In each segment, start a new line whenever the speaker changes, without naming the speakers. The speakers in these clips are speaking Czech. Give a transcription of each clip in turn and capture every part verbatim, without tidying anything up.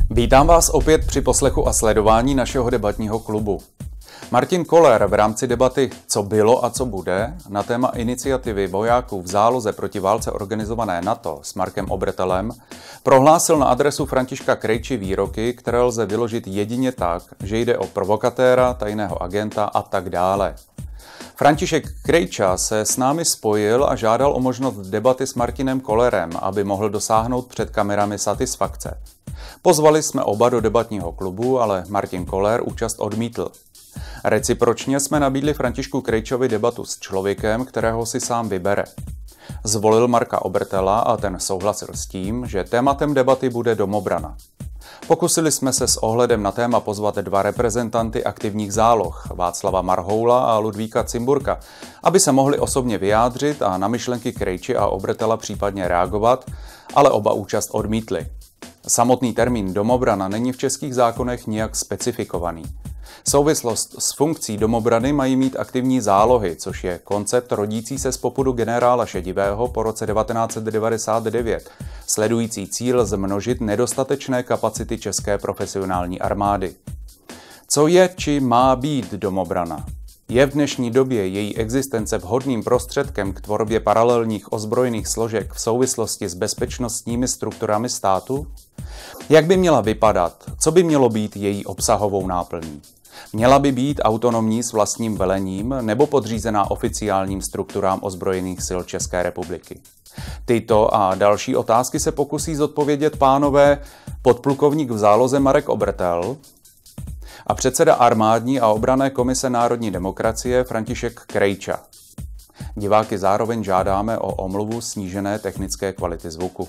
Vítám vás opět při poslechu a sledování našeho debatního klubu. Martin Koller v rámci debaty Co bylo a co bude na téma iniciativy vojáků v záloze proti válce organizované NATO s Markem Obertelem prohlásil na adresu Františka Krejči výroky, které lze vyložit jedině tak, že jde o provokatéra, tajného agenta a tak dále. František Krejča se s námi spojil a žádal o možnost debaty s Martinem Kollerem, aby mohl dosáhnout před kamerami satisfakce. Pozvali jsme oba do debatního klubu, ale Martin Koller účast odmítl. Recipročně jsme nabídli Františku Krejčovi debatu s člověkem, kterého si sám vybere. Zvolil Marka Obertela a ten souhlasil s tím, že tématem debaty bude domobrana. Pokusili jsme se s ohledem na téma pozvat dva reprezentanty aktivních záloh, Václava Marhoula a Ludvíka Cimburka, aby se mohli osobně vyjádřit a na myšlenky Krejči a Obertela případně reagovat, ale oba účast odmítli. Samotný termín domobrana není v českých zákonech nijak specifikovaný. Souvislost s funkcí domobrany mají mít aktivní zálohy, což je koncept rodící se z popudu generála Šedivého po roce devatenáct set devadesát devět, sledující cíl zmnožit nedostatečné kapacity české profesionální armády. Co je či má být domobrana? Je v dnešní době její existence vhodným prostředkem k tvorbě paralelních ozbrojených složek v souvislosti s bezpečnostními strukturami státu? Jak by měla vypadat? Co by mělo být její obsahovou náplní? Měla by být autonomní s vlastním velením nebo podřízená oficiálním strukturám ozbrojených sil České republiky? Tyto a další otázky se pokusí zodpovědět pánové podplukovník v záloze Marek Obertel a předseda armádní a obranné komise Národní demokracie František Krejča. Diváky zároveň žádáme o omluvu snížené technické kvality zvuku.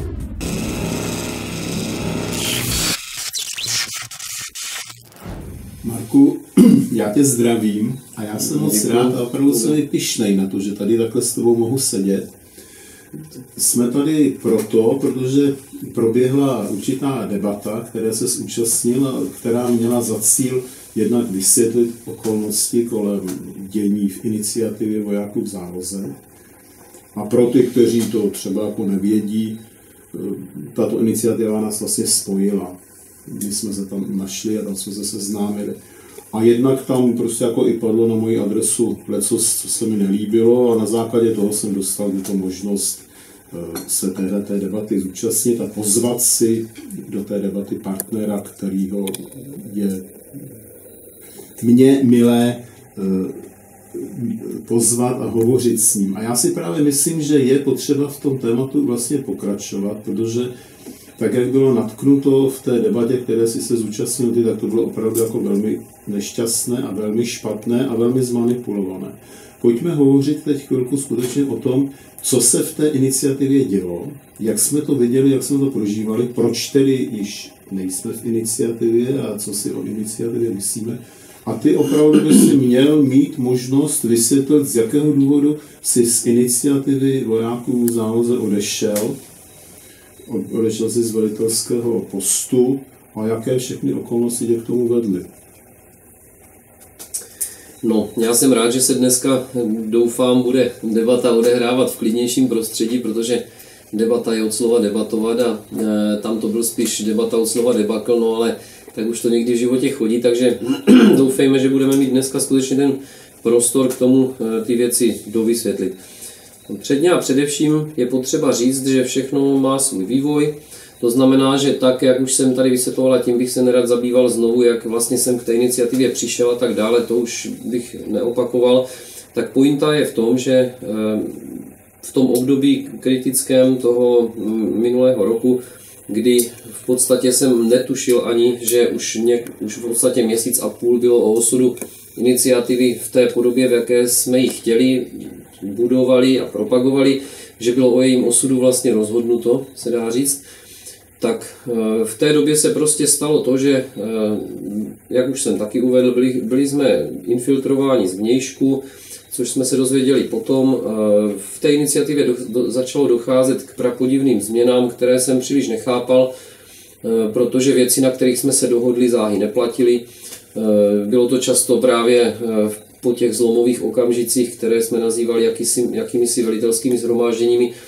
Marku, já tě zdravím a já jsem moc rád a opravdu jsem i pyšnej na to, že tady takhle s tebou mohu sedět. Jsme tady proto, protože proběhla určitá debata, které se zúčastnil, která měla za cíl jednak vysvětlit okolnosti kolem dění v iniciativě vojáků v záloze. A pro ty, kteří to třeba jako nevědí, tato iniciativa nás vlastně spojila. My jsme se tam našli a tam jsme se seznámili. A jednak tam prostě jako i padlo na moji adresu lecos, co se mi nelíbilo a na základě toho jsem dostal tuto možnost se téhle té debaty zúčastnit a pozvat si do té debaty partnera, kterýho je mně milé pozvat a hovořit s ním. A já si právě myslím, že je potřeba v tom tématu vlastně pokračovat, protože tak, jak bylo natknuto v té debatě, které si se zúčastnil ty, tak to bylo opravdu jako velmi nešťastné a velmi špatné a velmi zmanipulované. Pojďme hovořit teď chvilku skutečně o tom, co se v té iniciativě dělo, jak jsme to viděli, jak jsme to prožívali, proč tedy již nejsme v iniciativě a co si o iniciativě myslíme. A ty opravdu bys si měl mít možnost vysvětlit, z jakého důvodu si z iniciativy vojáků v záloze odešel, odešel si z velitelského postu a jaké všechny okolnosti tě k tomu vedly.
No, já jsem rád, že se dneska, doufám, bude debata odehrávat v klidnějším prostředí, protože debata je od slova debatovat a e, tam to byl spíš debata od slova debakl, no ale tak už to někdy v životě chodí, takže doufejme, že budeme mít dneska skutečně ten prostor k tomu e, ty věci dovysvětlit. Předně a především je potřeba říct, že všechno má svůj vývoj. To znamená, že tak, jak už jsem tady vysvětloval, a tím bych se nerad zabýval znovu, jak vlastně jsem k té iniciativě přišel a tak dále, to už bych neopakoval, tak pointa je v tom, že v tom období kritickém toho minulého roku, kdy v podstatě jsem netušil ani, že už, něk, už v podstatě měsíc a půl bylo o osudu iniciativy v té podobě, v jaké jsme ji chtěli, budovali a propagovali, že bylo o jejím osudu vlastně rozhodnuto, se dá říct, tak v té době se prostě stalo to, že, jak už jsem taky uvedl, byli, byli jsme infiltrováni zvnějšku, což jsme se dozvěděli potom. V té iniciativě do, do, začalo docházet k prapodivným změnám, které jsem příliš nechápal, protože věci, na kterých jsme se dohodli, záhy neplatily. Bylo to často právě po těch zlomových okamžicích, které jsme nazývali jakýsi, jakýmisi velitelskými shromážděními,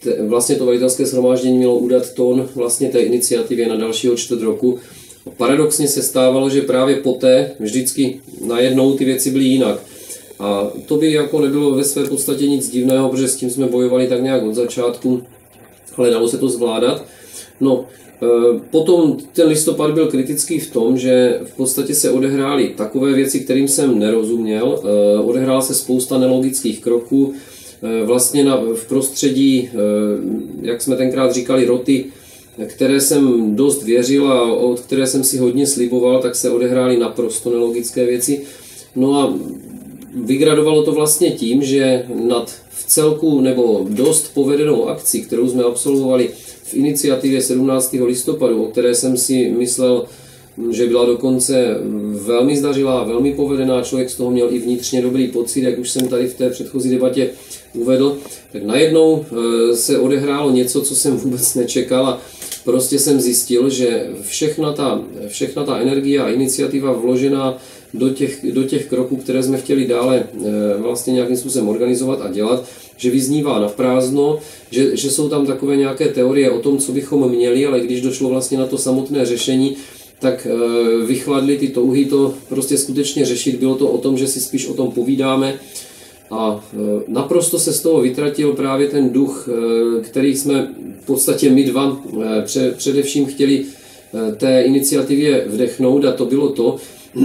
te, vlastně to velitelské shromáždění mělo udat tón vlastně té iniciativě na dalšího čtvrt roku. A paradoxně se stávalo, že právě poté vždycky najednou ty věci byly jinak. A to by jako nebylo ve své podstatě nic divného, protože s tím jsme bojovali tak nějak od začátku, ale dalo se to zvládat. No, potom ten listopad byl kritický v tom, že v podstatě se odehrály takové věci, kterým jsem nerozuměl. Odehrála se spousta nelogických kroků. Vlastně na, v prostředí, jak jsme tenkrát říkali, roty, které jsem dost věřil a od které jsem si hodně sliboval, tak se odehrály naprosto nelogické věci. No a vygradovalo to vlastně tím, že nad v celku nebo dost povedenou akci, kterou jsme absolvovali v iniciativě sedmnáctého listopadu, o které jsem si myslel, že byla dokonce velmi zdařilá, velmi povedená, člověk z toho měl i vnitřně dobrý pocit, jak už jsem tady v té předchozí debatě uvedl, tak najednou se odehrálo něco, co jsem vůbec nečekal a prostě jsem zjistil, že všechna ta, všechna ta energie a iniciativa vložená do těch, do těch kroků, které jsme chtěli dále vlastně nějakým způsobem organizovat a dělat, že vyznívá na prázdno, že, že jsou tam takové nějaké teorie o tom, co bychom měli, ale když došlo vlastně na to samotné řešení, tak e, vychladly ty touhy to prostě skutečně řešit. Bylo to o tom, že si spíš o tom povídáme a e, naprosto se z toho vytratil právě ten duch, e, který jsme v podstatě my dva e, pře, především chtěli e, té iniciativě vdechnout a to bylo to,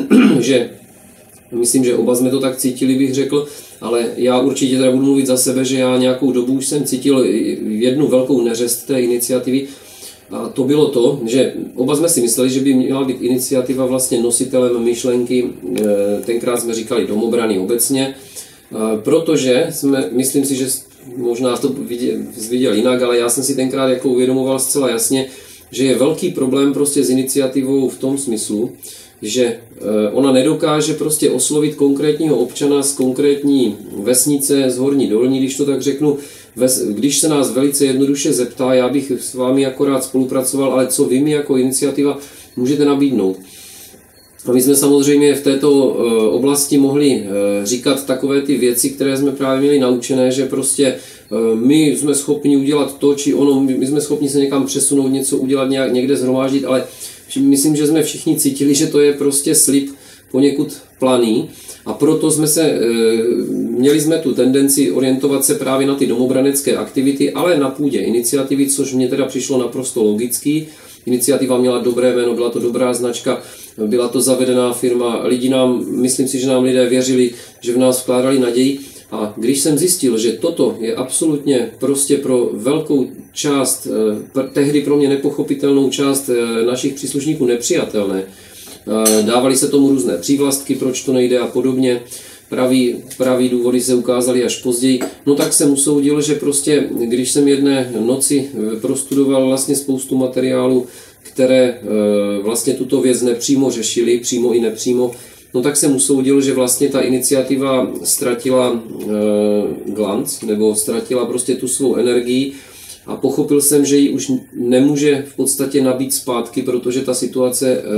že myslím, že oba jsme to tak cítili, bych řekl, ale já určitě teda budu mluvit za sebe, že já nějakou dobu už jsem cítil jednu velkou neřest té iniciativy a to bylo to, že oba jsme si mysleli, že by měla být iniciativa vlastně nositelem myšlenky, tenkrát jsme říkali domobrany obecně, protože jsme, myslím si, že možná to viděl jinak, ale já jsem si tenkrát jako uvědomoval zcela jasně, že je velký problém prostě s iniciativou v tom smyslu, že ona nedokáže prostě oslovit konkrétního občana z konkrétní vesnice, z Horní Dolní, když to tak řeknu. Když se nás velice jednoduše zeptá, já bych s vámi akorát spolupracoval, ale co vy mi jako iniciativa můžete nabídnout? A my jsme samozřejmě v této oblasti mohli říkat takové ty věci, které jsme právě měli naučené, že prostě my jsme schopni udělat to, či ono, my jsme schopni se někam přesunout, něco udělat, nějak, někde zhromáždit, ale myslím, že jsme všichni cítili, že to je prostě slib poněkud planý a proto jsme se, měli jsme tu tendenci orientovat se právě na ty domobranecké aktivity, ale na půdě iniciativy, což mně teda přišlo naprosto logický. Iniciativa měla dobré jméno, byla to dobrá značka, byla to zavedená firma, lidi nám, myslím si, že nám lidé věřili, že v nás vkládali naději. A když jsem zjistil, že toto je absolutně prostě pro velkou část, tehdy pro mě nepochopitelnou část našich příslušníků nepřijatelné, dávali se tomu různé přívlastky, proč to nejde a podobně, pravý, pravý důvody se ukázaly až později, no tak jsem usoudil, že prostě, když jsem jedné noci prostudoval vlastně spoustu materiálů, které vlastně tuto věc nepřímo řešili, přímo i nepřímo, no tak jsem usoudil, že vlastně ta iniciativa ztratila e, glanc, nebo ztratila prostě tu svou energii a pochopil jsem, že ji už nemůže v podstatě nabít zpátky, protože ta situace, e,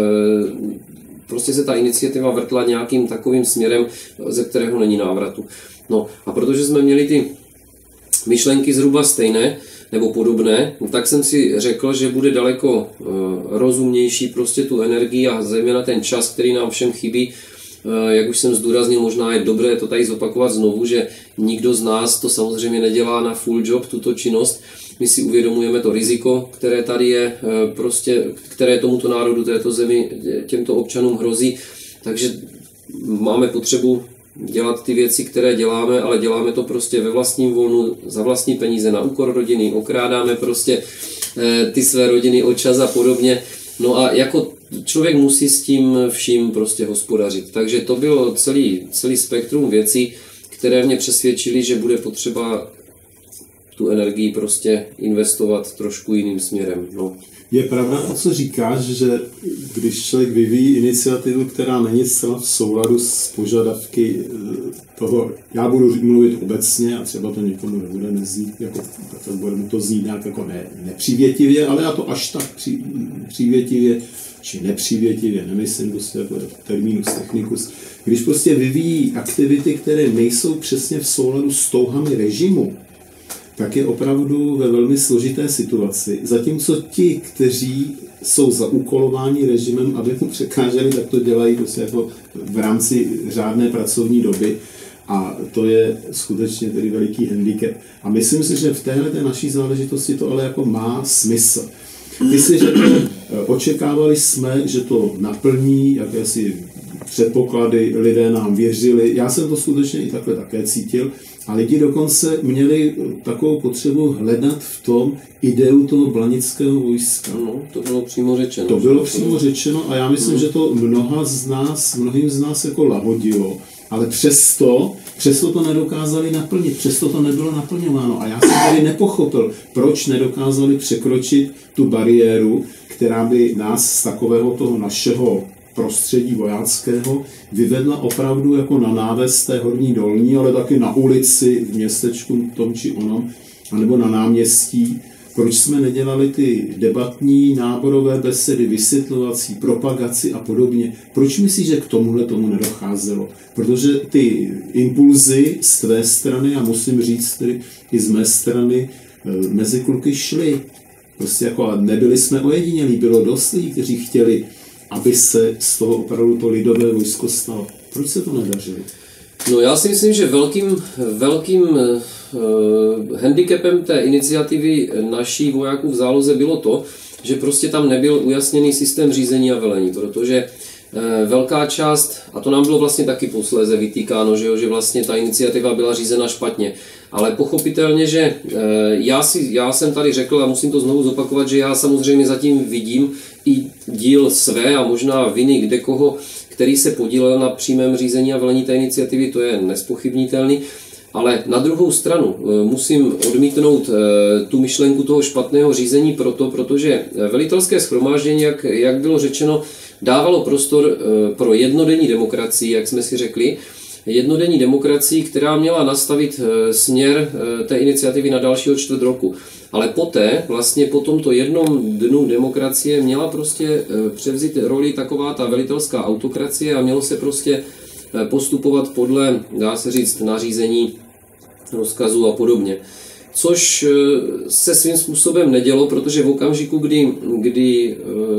prostě se ta iniciativa vrtla nějakým takovým směrem, ze kterého není návratu. No a protože jsme měli ty myšlenky zhruba stejné, nebo podobné, tak jsem si řekl, že bude daleko e, rozumnější prostě tu energii a zejména ten čas, který nám všem chybí. E, jak už jsem zdůraznil, možná je dobré to tady zopakovat znovu, že nikdo z nás to samozřejmě nedělá na full job, tuto činnost. My si uvědomujeme to riziko, které tady je, e, prostě, které tomuto národu, této zemi, těmto občanům hrozí. Takže máme potřebu dělat ty věci, které děláme, ale děláme to prostě ve vlastním volnu, za vlastní peníze, na úkor rodiny, okrádáme prostě ty své rodiny o čas a podobně. No a jako člověk musí s tím vším prostě hospodařit. Takže to bylo celý, celý spektrum věcí, které mě přesvědčily, že bude potřeba tu energii prostě investovat trošku jiným směrem. No.
Je pravda to, co říkáš, že když člověk vyvíjí iniciativu, která není zcela v souladu s požadavky toho, já budu mluvit obecně a třeba to někomu nebude neznít, jako, tak bude mu to znít nějak jako ne, nepřívětivě, ale já to až tak pří, přívětivě či nepřívětivě, nemyslím prostě jako terminus technicus. Když prostě vyvíjí aktivity, které nejsou přesně v souladu s touhami režimu, tak je opravdu ve velmi složité situaci. Zatímco ti, kteří jsou zaúkolováni režimem, aby mu překáželi, tak to dělají prostě jako v rámci řádné pracovní doby. A to je skutečně tedy veliký handicap. A myslím si, že v téhle naší záležitosti to ale jako má smysl. Ty si řekl, očekávali jsme, že to naplní, jakési předpoklady, lidé nám věřili. Já jsem to skutečně i takhle také cítil. A lidi dokonce měli takovou potřebu hledat v tom ideu toho blanického vojska.
No, to bylo přímo řečeno.
To bylo přímo řečeno a já myslím, mm. že to mnoha z nás, mnohým z nás jako lahodilo. Ale přesto, přesto to nedokázali naplnit, přesto to nebylo naplňováno. A já jsem tady nepochopil, proč nedokázali překročit tu bariéru, která by nás z takového toho našeho prostředí vojáckého vyvedla opravdu jako na náves té horní dolní, ale taky na ulici, v městečku tom či onom, anebo na náměstí. Proč jsme nedělali ty debatní, náborové besedy, vysvětlovací, propagaci a podobně? Proč myslíš, že k tomuhle tomu nedocházelo? Protože ty impulzy z tvé strany, a musím říct tedy i z mé strany, mezi kluky šly. Prostě jako nebyli jsme ojedinělí, bylo dost lidí, kteří chtěli, aby se z toho opravdu to lidové vojsko stalo. Proč se to nedařilo?
No já si myslím, že velkým, velkým uh, handicapem té iniciativy naší vojáků v záloze bylo to, že prostě tam nebyl ujasněný systém řízení a velení, protože uh, velká část, a to nám bylo vlastně taky posléze vytýkáno, že, jo, že vlastně ta iniciativa byla řízena špatně. Ale pochopitelně, že já, si, já jsem tady řekl a musím to znovu zopakovat, že já samozřejmě zatím vidím i díl své a možná viny kdekoho, který se podílel na přímém řízení a velení té iniciativy, to je nespochybnitelný. Ale na druhou stranu musím odmítnout tu myšlenku toho špatného řízení proto, protože velitelské shromáždění, jak, jak bylo řečeno, dávalo prostor pro jednodenní demokracii, jak jsme si řekli, jednodenní demokracii, která měla nastavit směr té iniciativy na dalšího čtvrt roku. Ale poté, vlastně po tomto jednom dnu demokracie, měla prostě převzít roli taková ta velitelská autokracie a mělo se prostě postupovat podle, dá se říct, nařízení, rozkazů a podobně. Což se svým způsobem nedělo, protože v okamžiku, kdy, kdy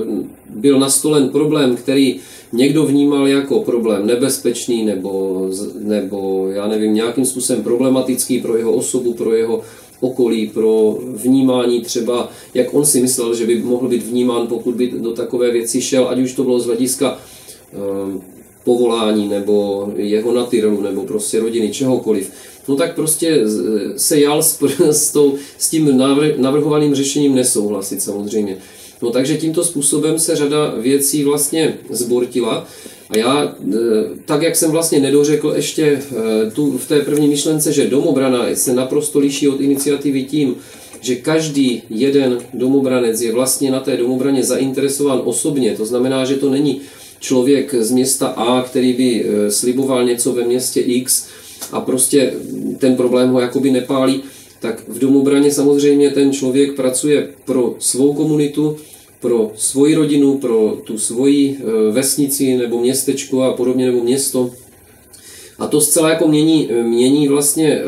byl nastolen problém, který někdo vnímal jako problém nebezpečný nebo, nebo já nevím, nějakým způsobem problematický pro jeho osobu, pro jeho okolí, pro vnímání třeba, jak on si myslel, že by mohl být vnímán, pokud by do takové věci šel, ať už to bylo z hlediska um, povolání nebo jeho natyrelu nebo prostě rodiny, čehokoliv. No tak prostě se jal s, s, tou, s tím navrh, navrhovaným řešením nesouhlasit samozřejmě. No takže tímto způsobem se řada věcí vlastně zbortila a já, tak jak jsem vlastně nedořekl ještě tu, v té první myšlence, že domobrana se naprosto liší od iniciativy tím, že každý jeden domobranec je vlastně na té domobraně zainteresován osobně, to znamená, že to není člověk z města A, který by sliboval něco ve městě X a prostě ten problém ho jakoby nepálí, tak v domobraně samozřejmě ten člověk pracuje pro svou komunitu, pro svoji rodinu, pro tu svoji vesnici nebo městečko a podobně, nebo město. A to zcela jako mění, mění vlastně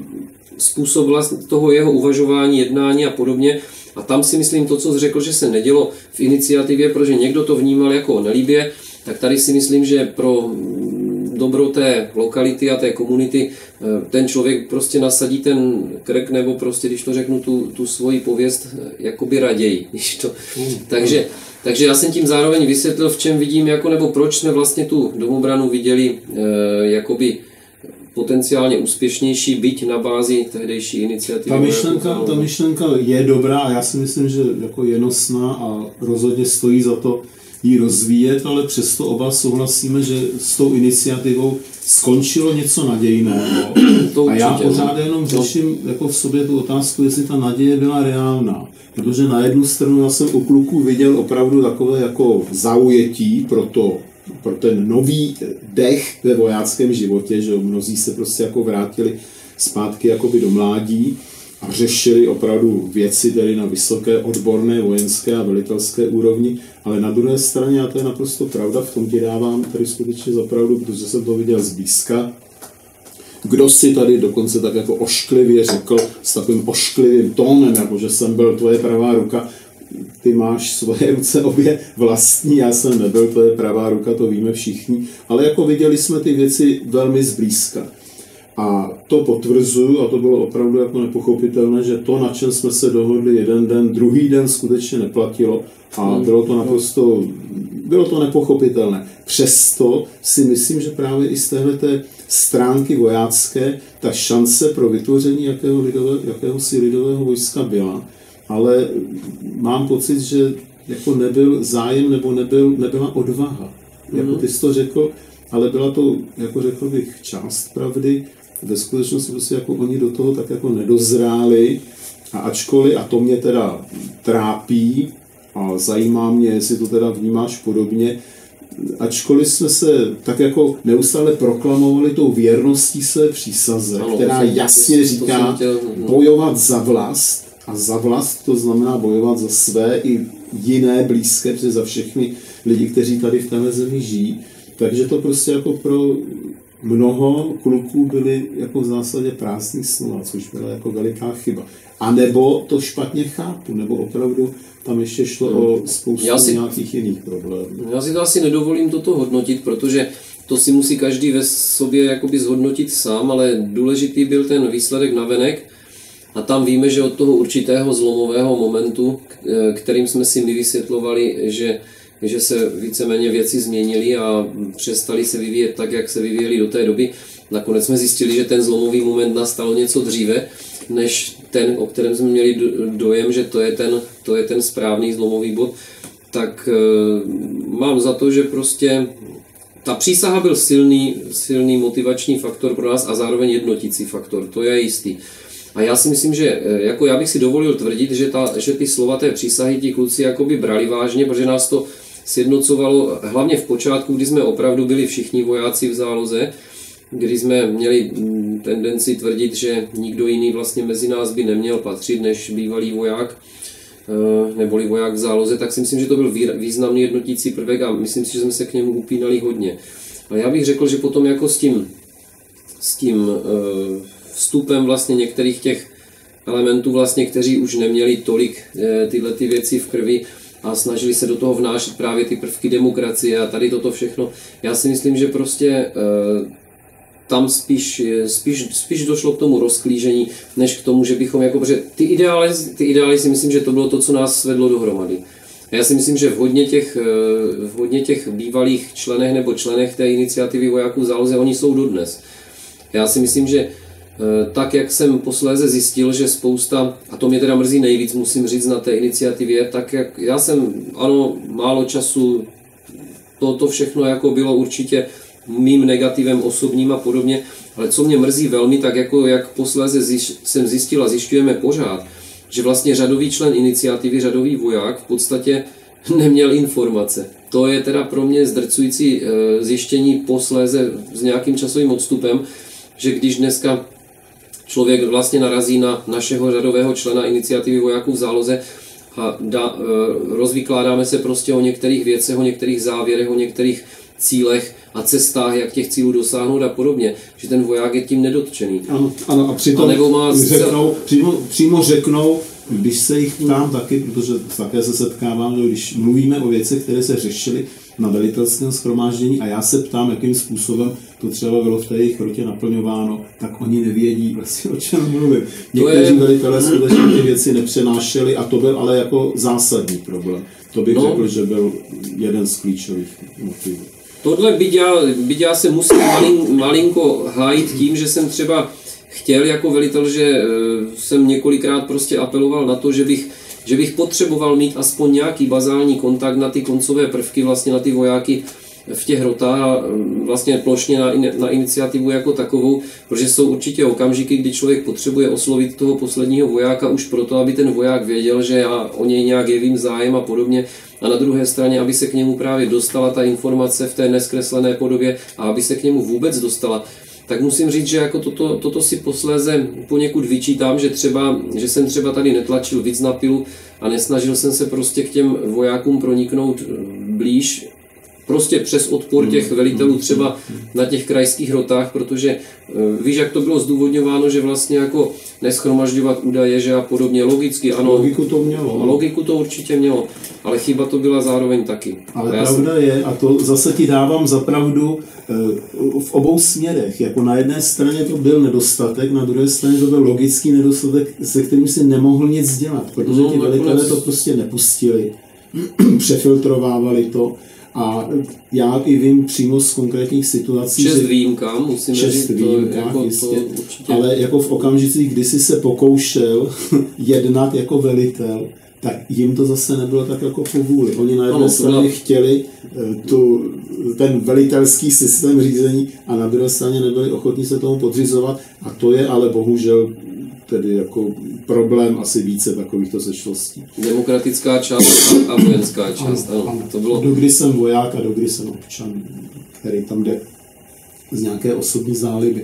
způsob vlastně toho jeho uvažování, jednání a podobně. A tam si myslím to, co jsi řekl, že se nedělo v iniciativě, protože někdo to vnímal jako nelíbě, tak tady si myslím, že pro dobro té lokality a té komunity ten člověk prostě nasadí ten krk, nebo prostě, když to řeknu, tu, tu svoji pověst jakoby raději. Když to, takže, takže já jsem tím zároveň vysvětlil, v čem vidím, jako, nebo proč jsme vlastně tu domobranu viděli jakoby potenciálně úspěšnější, byť na bázi tehdejší iniciativy.
Ta myšlenka, ta myšlenka je dobrá a já si myslím, že jako je nosná a rozhodně stojí za to ji rozvíjet, ale přesto oba souhlasíme, že s tou iniciativou skončilo něco nadějného. A já pořád jenom řeším jako v sobě tu otázku, jestli ta naděje byla reálná. Protože na jednu stranu já jsem u kluků viděl opravdu takové jako zaujetí pro to, pro ten nový dech ve vojáckém životě, že mnozí se prostě jako vrátili zpátky jakoby do mládí a řešili opravdu věci tedy na vysoké odborné vojenské a velitelské úrovni, ale na druhé straně, a to je naprosto pravda, v tom ti dávám tady skutečně za pravdu, protože jsem to viděl zblízka, kdo si tady dokonce tak jako ošklivě řekl, s takovým ošklivým tónem, jako že jsem byl tvoje pravá ruka, ty máš svoje ruce obě vlastní, já jsem nebyl tvoje pravá ruka, to víme všichni, ale jako viděli jsme ty věci velmi zblízka. A to potvrzuju, a to bylo opravdu jako nepochopitelné, že to, na čem jsme se dohodli jeden den, druhý den skutečně neplatilo a bylo to naprosto, bylo to nepochopitelné. Přesto si myslím, že právě i z téhleté stránky vojácké ta šance pro vytvoření jakého lidové, jakéhosi lidového vojska byla, ale mám pocit, že jako nebyl zájem nebo nebyl, nebyla odvaha. Jako ty jsi to řekl, ale byla to, jako řekl bych, část pravdy. Ve skutečnosti prostě jako oni do toho tak jako nedozráli a ačkoliv, a to mě teda trápí a zajímá mě, jestli to teda vnímáš podobně, ačkoliv jsme se tak jako neustále proklamovali tou věrností své přísaze, ano, která jsem, jasně to, říká to chtěl, bojovat za vlast, a za vlast to znamená bojovat za své i jiné blízké, protože za všechny lidi, kteří tady v téhle zemi žijí, takže to prostě jako pro mnoho kluků byly jako v zásadě prázdný slova, což byla jako veliká chyba. A nebo to špatně chápu, nebo opravdu tam ještě šlo hmm. o spoustu si, nějakých jiných problémů.
Já si to asi nedovolím toto hodnotit, protože to si musí každý ve sobě jakoby zhodnotit sám, ale důležitý byl ten výsledek navenek a tam víme, že od toho určitého zlomového momentu, kterým jsme si my vysvětlovali, že že se víceméně věci změnily a přestali se vyvíjet tak, jak se vyvíjeli do té doby. Nakonec jsme zjistili, že ten zlomový moment nastal něco dříve, než ten, o kterém jsme měli dojem, že to je ten, to je ten správný zlomový bod. Tak e, mám za to, že prostě ta přísaha byl silný, silný motivační faktor pro nás a zároveň jednotící faktor, to je jistý. A já si myslím, že jako já bych si dovolil tvrdit, že, ta, že ty slova té přísahy ti kluci jakoby brali vážně, protože nás to sjednocovalo hlavně v počátku, kdy jsme opravdu byli všichni vojáci v záloze, kdy jsme měli tendenci tvrdit, že nikdo jiný vlastně mezi nás by neměl patřit než bývalý voják neboli voják v záloze, tak si myslím, že to byl významný jednotící prvek a myslím si, že jsme se k němu upínali hodně. Ale já bych řekl, že potom jako s tím, s tím vstupem vlastně některých těch elementů, vlastně, kteří už neměli tolik tyhle ty věci v krvi a snažili se do toho vnášet právě ty prvky demokracie a tady toto všechno. Já si myslím, že prostě tam spíš, spíš, spíš došlo k tomu rozklížení, než k tomu, že bychom jako, protože ty ideály, ty ideály si myslím, že to bylo to, co nás svedlo dohromady. A já si myslím, že v hodně těch, v hodně těch bývalých členech nebo členech té iniciativy vojáků v záloze, oni jsou dodnes. Já si myslím, že tak, jak jsem posléze zjistil, že spousta, a to mě teda mrzí nejvíc, musím říct na té iniciativě, tak jak já jsem, ano, málo času, to, to všechno jako bylo určitě mým negativem osobním a podobně, ale co mě mrzí velmi, tak jako jak posléze zjiš, jsem zjistil a zjišťujeme pořád, že vlastně řadový člen iniciativy, řadový voják v podstatě neměl informace. To je teda pro mě zdrcující zjištění posléze s nějakým časovým odstupem, že když dneska člověk vlastně narazí na našeho řadového člena iniciativy vojáků v záloze a da, rozvykládáme se prostě o některých věcech, o některých závěrech, o některých cílech a cestách, jak těch cílů dosáhnout a podobně, že ten voják je tím nedotčený.
Ano, ano a přitom a má řeknou, přímo, přímo řeknou, když se jich ptám taky, protože také se setkávám, že když mluvíme o věcech, které se řešily na velitelském shromáždění a já se ptám, jakým způsobem to třeba bylo v té jejich rotě naplňováno, tak oni nevědí vlastně, o čem mluvím. Někteří je... velitelé skutečně ty věci nepřenášeli a to byl ale jako zásadní problém. To bych no. řekl, že byl jeden z klíčových motivů.
Tohle byť já, byť já se musím malin, malinko hájit tím, že jsem třeba chtěl jako velitel, že jsem několikrát prostě apeloval na to, že bych, že bych potřeboval mít aspoň nějaký bazální kontakt na ty koncové prvky, vlastně na ty vojáky v těch rotách a vlastně plošně na, na iniciativu jako takovou, protože jsou určitě okamžiky, kdy člověk potřebuje oslovit toho posledního vojáka už proto, aby ten voják věděl, že já o něj nějak jevím zájem a podobně. A na druhé straně, aby se k němu právě dostala ta informace v té neskreslené podobě a aby se k němu vůbec dostala. Tak musím říct, že jako toto, toto si posléze poněkud vyčítám, že, třeba, že jsem třeba tady netlačil víc na pilu a nesnažil jsem se prostě k těm vojákům proniknout blíž, prostě přes odpor těch velitelů třeba na těch krajských rotách, protože víš, jak to bylo zdůvodňováno, že vlastně jako neschromažďovat údaje, že a podobně, logicky, ano.
Logiku to mělo.
Logiku to určitě mělo, ale chyba to byla zároveň taky.
Ale pravda jsem... je, a to zase ti dávám za pravdu v obou směrech, jako na jedné straně to byl nedostatek, na druhé straně to byl logický nedostatek, se kterým si nemohl nic dělat, protože ti velitelé to prostě nepustili, přefiltrovávali to. A já i vím přímo z konkrétních situací,
čest výjimkám, musím
říct, výjimkách, jako jistě, to ale jako v okamžicích, kdy jsi se pokoušel jednat jako velitel, tak jim to zase nebylo tak jako po vůli. Oni na jedné straně chtěli tu, ten velitelský systém řízení a na druhé straně nebyli ochotní se tomu podřizovat a to je ale bohužel tedy jako problém asi více takovýchto sešlostí.
Demokratická část a vojenská část. Ano, ano. To bylo...
Dokdy jsem voják a dokdy jsem občan, který tam jde z nějaké osobní záliby.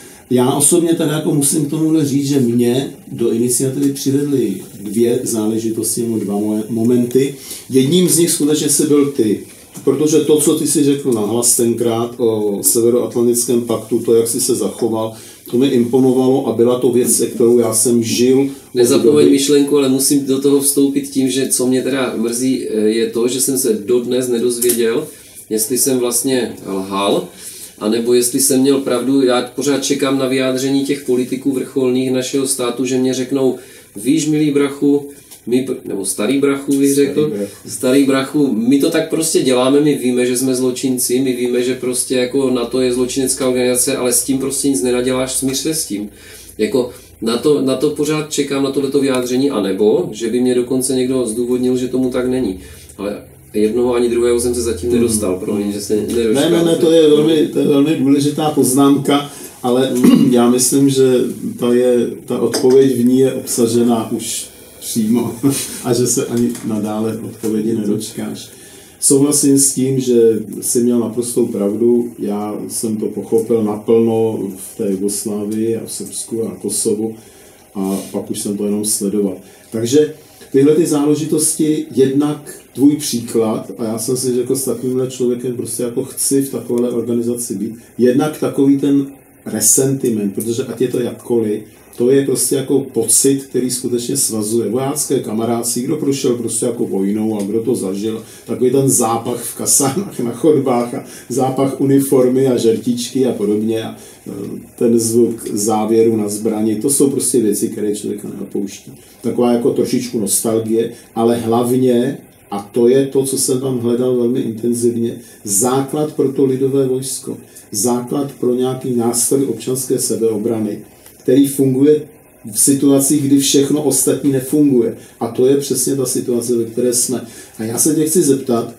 Já osobně teda jako musím k tomuhle říct, že mě do iniciativy přivedly dvě záležitosti, nebo dva momenty. Jedním z nich skutečně si byl ty, protože to, co ty si řekl nahlas tenkrát o Severoatlantickém paktu, to, jak jsi se zachoval, to mi imponovalo a byla to věc, se kterou já jsem žil.
Nezapomeň myšlenku, ale musím do toho vstoupit tím, že co mě teda mrzí, je to, že jsem se dodnes nedozvěděl, jestli jsem vlastně lhal, anebo jestli jsem měl pravdu. Já pořád čekám na vyjádření těch politiků vrcholných našeho státu, že mě řeknou, víš, milý brachu, my, nebo starý brachu, bych řekl, starý brachu. starý brachu, my to tak prostě děláme, my víme, že jsme zločinci, my víme, že prostě jako na to je zločinecká organizace, ale s tím prostě nic nenaděláš, smíř se s tím. Jako na to, na to pořád čekám, na tohleto vyjádření, anebo, že by mě dokonce někdo zdůvodnil, že tomu tak není. Ale jednoho ani druhého jsem se zatím nedostal, pro mě, že se nedočkal.
Ne, ne, ne, to je velmi, to je velmi důležitá poznámka, ale já myslím, že ta, je, ta odpověď v ní je obsažena už přímo a že se ani nadále odpovědi nedočkáš. Souhlasím s tím, že jsi měl naprostou pravdu, já jsem to pochopil naplno v té Jugoslávii a v Srbsku a Kosovu a pak už jsem to jenom sledoval. Takže tyhle ty záležitosti, jednak tvůj příklad, a já jsem si řekl, s takovýmhle člověkem prostě jako chci v takovéhle organizaci být, jednak takový ten resentiment, protože ať je to jakkoliv, to je prostě jako pocit, který skutečně svazuje vojácké kamarádství, kdo prošel prostě jako vojnou a kdo to zažil, takový ten zápach v kasánách na chodbách a zápach uniformy a žertičky a podobně a ten zvuk závěru na zbrani, to jsou prostě věci, které člověka neopouští. Taková jako trošičku nostalgie, ale hlavně, a to je to, co jsem tam hledal velmi intenzivně, základ pro to lidové vojsko, základ pro nějaký nástroj občanské sebeobrany, který funguje v situacích, kdy všechno ostatní nefunguje. A to je přesně ta situace, ve které jsme. A já se tě chci zeptat,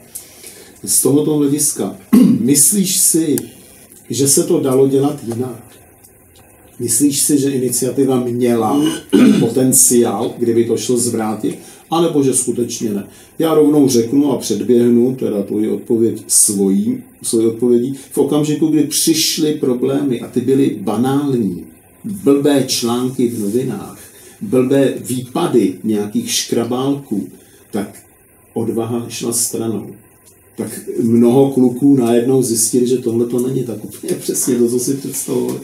z tohoto hlediska, myslíš si, že se to dalo dělat jinak? Myslíš si, že iniciativa měla potenciál, kdyby to šlo zvrátit? A nebo že skutečně ne? Já rovnou řeknu a předběhnu, teda tvoji odpověď svojí, svoji odpovědí, v okamžiku, kdy přišly problémy a ty byly banální, blbé články v novinách, blbé výpady nějakých škrabálků, tak odvaha šla stranou. Tak mnoho kluků najednou zjistili, že tohle to není tak úplně přesně to, co si představovali.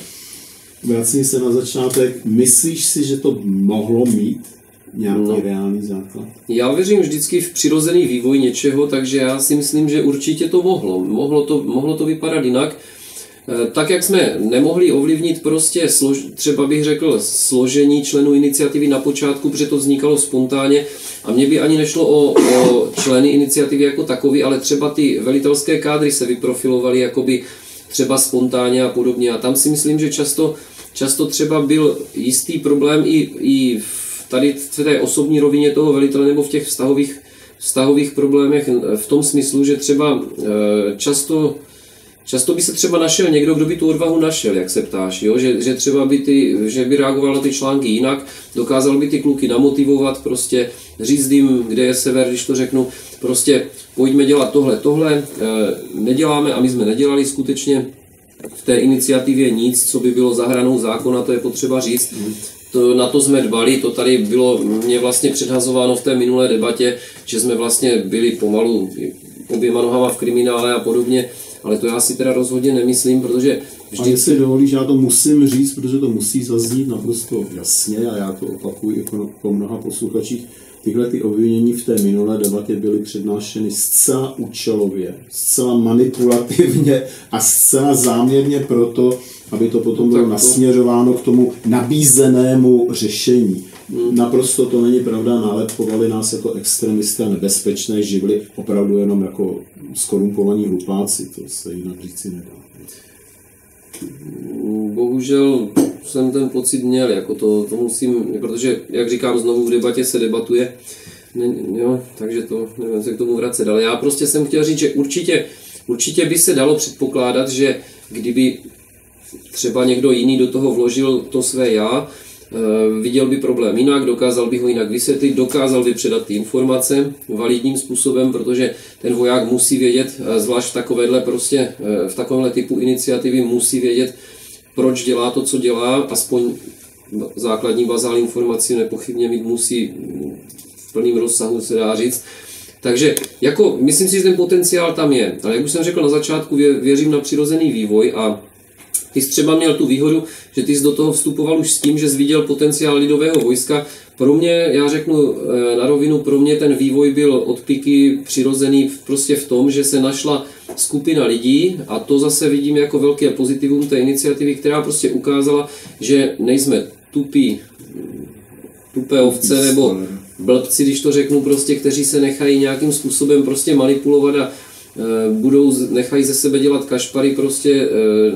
Vracím se na začátek. Myslíš si, že to mohlo mít nějaký no. reálný základ?
Já věřím vždycky v přirozený vývoj něčeho, takže já si myslím, že určitě to mohlo. Mohlo to, mohlo to vypadat jinak. Tak, jak jsme nemohli ovlivnit prostě, slož, třeba bych řekl, složení členů iniciativy na počátku, protože to vznikalo spontánně a mně by ani nešlo o, o členy iniciativy jako takový, ale třeba ty velitelské kádry se vyprofilovaly jakoby třeba spontánně a podobně a tam si myslím, že často, často třeba byl jistý problém i, i v tady v té osobní rovině toho velitele nebo v těch vztahových, vztahových problémech v tom smyslu, že třeba často Často by se třeba našel někdo, kdo by tu odvahu našel, jak se ptáš, jo? Že, že třeba by, ty, že by reagoval na ty články jinak, dokázal by ty kluky namotivovat, prostě říct jim, kde je sever, když to řeknu, prostě pojďme dělat tohle, tohle, e, neděláme a my jsme nedělali skutečně v té iniciativě nic, co by bylo za hranou zákona, to je potřeba říct. To, na to jsme dbali, to tady bylo mě vlastně předhazováno v té minulé debatě, že jsme vlastně byli pomalu oběma nohama v kriminále a podobně, ale to já si teda rozhodně nemyslím, protože
vždycky... A jestli dovolíš, já to musím říct, protože to musí zaznít naprosto jasně a já to opakuju jako po mnoha posluchačích. Tyhle ty obvinění v té minulé debatě byly přednášeny zcela účelově, zcela manipulativně a zcela záměrně proto, aby to potom bylo nasměřováno k tomu nabízenému řešení. Hmm. Naprosto to není pravda, nálepkovali nás jako extremisty a nebezpečné živly, opravdu jenom jako skorumpovaní hlupáci, to se jinak říci nedá.
Bohužel jsem ten pocit měl, jako to, to musím, protože, jak říkám, znovu v debatě se debatuje, ne, jo, takže to nevím se k tomu vracet, ale já prostě jsem chtěl říct, že určitě, určitě by se dalo předpokládat, že kdyby třeba někdo jiný do toho vložil to své já, viděl by problém jinak, dokázal by ho jinak vysvětlit, dokázal by předat ty informace validním způsobem, protože ten voják musí vědět, zvlášť v takovéhle prostě, v takovémhle typu iniciativy musí vědět, proč dělá to, co dělá, aspoň základní bazální informaci nepochybně mít musí v plném rozsahu, se dá říct. Takže jako, myslím si, že ten potenciál tam je, ale jak už jsem řekl na začátku, věřím na přirozený vývoj a ty jsi třeba měl tu výhodu, že ty jsi do toho vstupoval už s tím, že jsi viděl potenciál lidového vojska. Pro mě, já řeknu na rovinu, pro mě ten vývoj byl od piky přirozený prostě v tom, že se našla skupina lidí a to zase vidím jako velké pozitivum té iniciativy, která prostě ukázala, že nejsme tupí, tupé ovce nebo blbci, když to řeknu prostě, kteří se nechají nějakým způsobem prostě manipulovat a budou, nechají ze sebe dělat kašpary prostě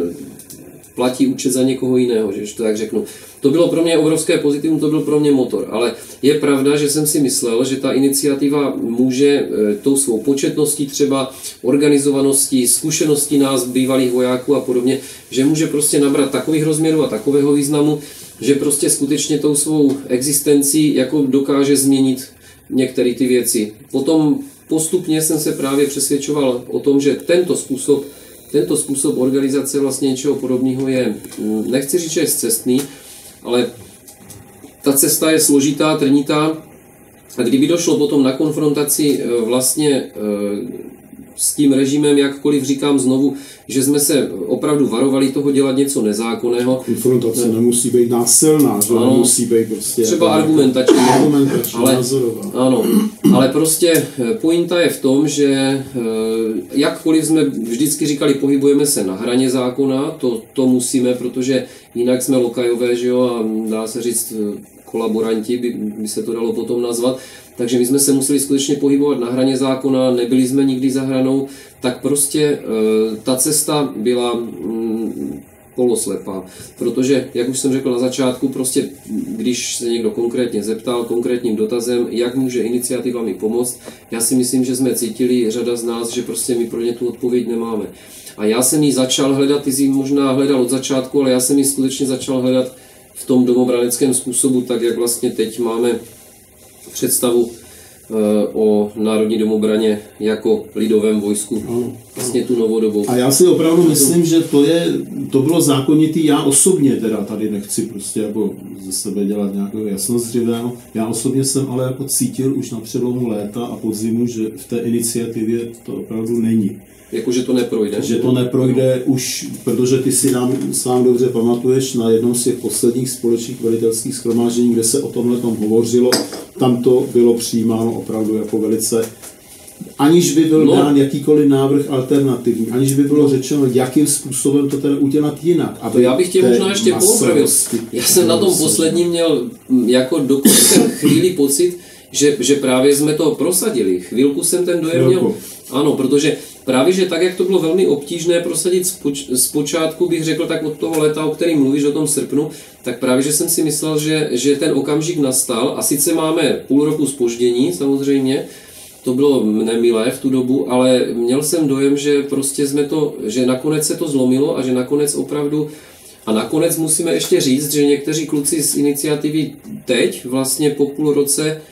platí účet za někoho jiného, že to tak řeknu. To bylo pro mě obrovské pozitivum, to byl pro mě motor, ale je pravda, že jsem si myslel, že ta iniciativa může tou svou početností třeba, organizovaností, zkušeností nás, bývalých vojáků a podobně, že může prostě nabrat takových rozměrů a takového významu, že prostě skutečně tou svou existencí jako dokáže změnit některé ty věci. Potom postupně jsem se právě přesvědčoval o tom, že tento způsob Tento způsob organizace vlastně něčeho podobného je, nechci říct, že je scestný, ale ta cesta je složitá, trnitá a kdyby došlo potom na konfrontaci vlastně s tím režimem, jakkoliv říkám znovu, že jsme se opravdu varovali toho dělat něco nezákonného.
Konfrontace ne, nemusí být násilná, že ano, nemusí být prostě
třeba argumentační,
argumentační
ale,
názorová.
Ano, ale prostě pointa je v tom, že jakkoliv jsme vždycky říkali, pohybujeme se na hraně zákona, to, to musíme, protože jinak jsme lokajové, že jo, a dá se říct kolaboranti, by, by se to dalo potom nazvat. Takže my jsme se museli skutečně pohybovat na hraně zákona, nebyli jsme nikdy za hranou, tak prostě e, ta cesta byla mm, poloslepá. Protože, jak už jsem řekl na začátku, prostě když se někdo konkrétně zeptal konkrétním dotazem, jak může iniciativami pomoct, já si myslím, že jsme cítili, řada z nás, že prostě my pro ně tu odpověď nemáme. A já jsem ji začal hledat, ty jsi ji možná hledal od začátku, ale já jsem ji skutečně začal hledat v tom domobraneckém způsobu, tak jak vlastně teď máme představu o národní domobraně jako lidovém vojsku. Ano, vlastně tu novodobou.
A já si opravdu myslím, že to je, to bylo zákonitý. Já osobně teda tady nechci prostě jako ze sebe dělat nějakého jasnozřivého. Já osobně jsem ale jako cítil už na přelomu léta a podzimu, že v té iniciativě to opravdu není.
Jako, že to neprojde?
Že to neprojde už, protože ty si nám sám dobře pamatuješ na jednom z těch posledních společných velitelských shromáždění, kde se o tomhle tom hovořilo, tam to bylo přijímáno opravdu jako velice, aniž by byl no. dán jakýkoliv návrh alternativní, aniž by bylo řečeno, jakým způsobem to teda udělat jinak.
A to já bych tě možná ještě poopravil. Já jsem na tom posledním měl jako dokonce chvíli pocit, že, že právě jsme to prosadili. Chvilku jsem ten dojem měl. Ano, protože právě, že tak, jak to bylo velmi obtížné prosadit spoč, zpočátku, bych řekl tak od toho léta, o kterém mluvíš, o tom srpnu, tak právě, že jsem si myslel, že, že ten okamžik nastal a sice máme půl roku zpoždění, samozřejmě, to bylo nemilé v tu dobu, ale měl jsem dojem, že prostě jsme to, že nakonec se to zlomilo a že nakonec opravdu, a nakonec musíme ještě říct, že někteří kluci z iniciativy teď, vlastně po půl roce,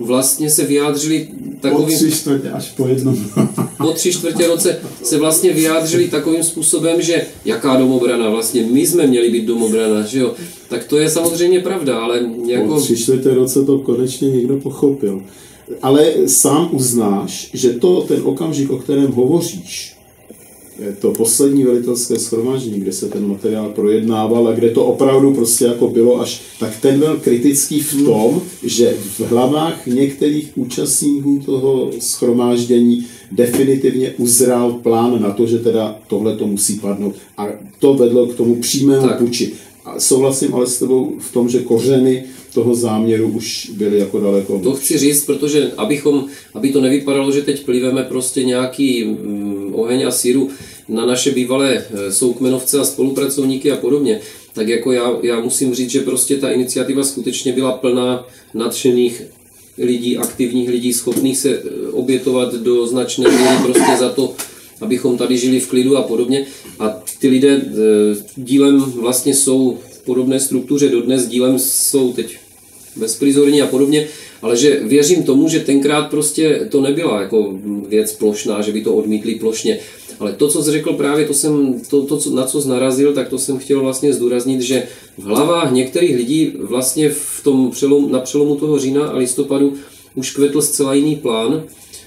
vlastně se vyjádřili takovým...
Po tři čtvrtě až po jednom.
Po tři čtvrtě roce se vlastně vyjádřili takovým způsobem, že jaká domobrana, vlastně my jsme měli být domobrana, že jo. Tak to je samozřejmě pravda, ale jako...
Po tři čtvrtě roce to konečně někdo pochopil. Ale sám uznáš, že to ten okamžik, o kterém hovoříš, to poslední velitelské shromáždění, kde se ten materiál projednával a kde to opravdu prostě jako bylo až, tak ten byl kritický v tom, že v hlavách některých účastníků toho shromáždění definitivně uzrál plán na to, že teda tohle to musí padnout. A to vedlo k tomu přímému puči. A souhlasím ale s tebou v tom, že kořeny toho záměru už byly jako daleko.
To chci říct, protože abychom, aby to nevypadalo, že teď pliveme prostě nějaký mm, oheň a síru na naše bývalé soukmenovce a spolupracovníky a podobně, tak jako já, já musím říct, že prostě ta iniciativa skutečně byla plná nadšených lidí, aktivních lidí, schopných se obětovat do značné míry prostě za to, abychom tady žili v klidu a podobně. A ty lidé dílem vlastně jsou v podobné struktuře dodnes, dílem jsou teď bezprizorní a podobně, ale že věřím tomu, že tenkrát prostě to nebyla jako věc plošná, že by to odmítli plošně. Ale to, co jsi řekl právě, to jsem, to, to, na co jsi narazil, tak to jsem chtěl vlastně zdůraznit, že v hlavách některých lidí vlastně v tom přelom, na přelomu toho října a listopadu už kvetl zcela jiný plán.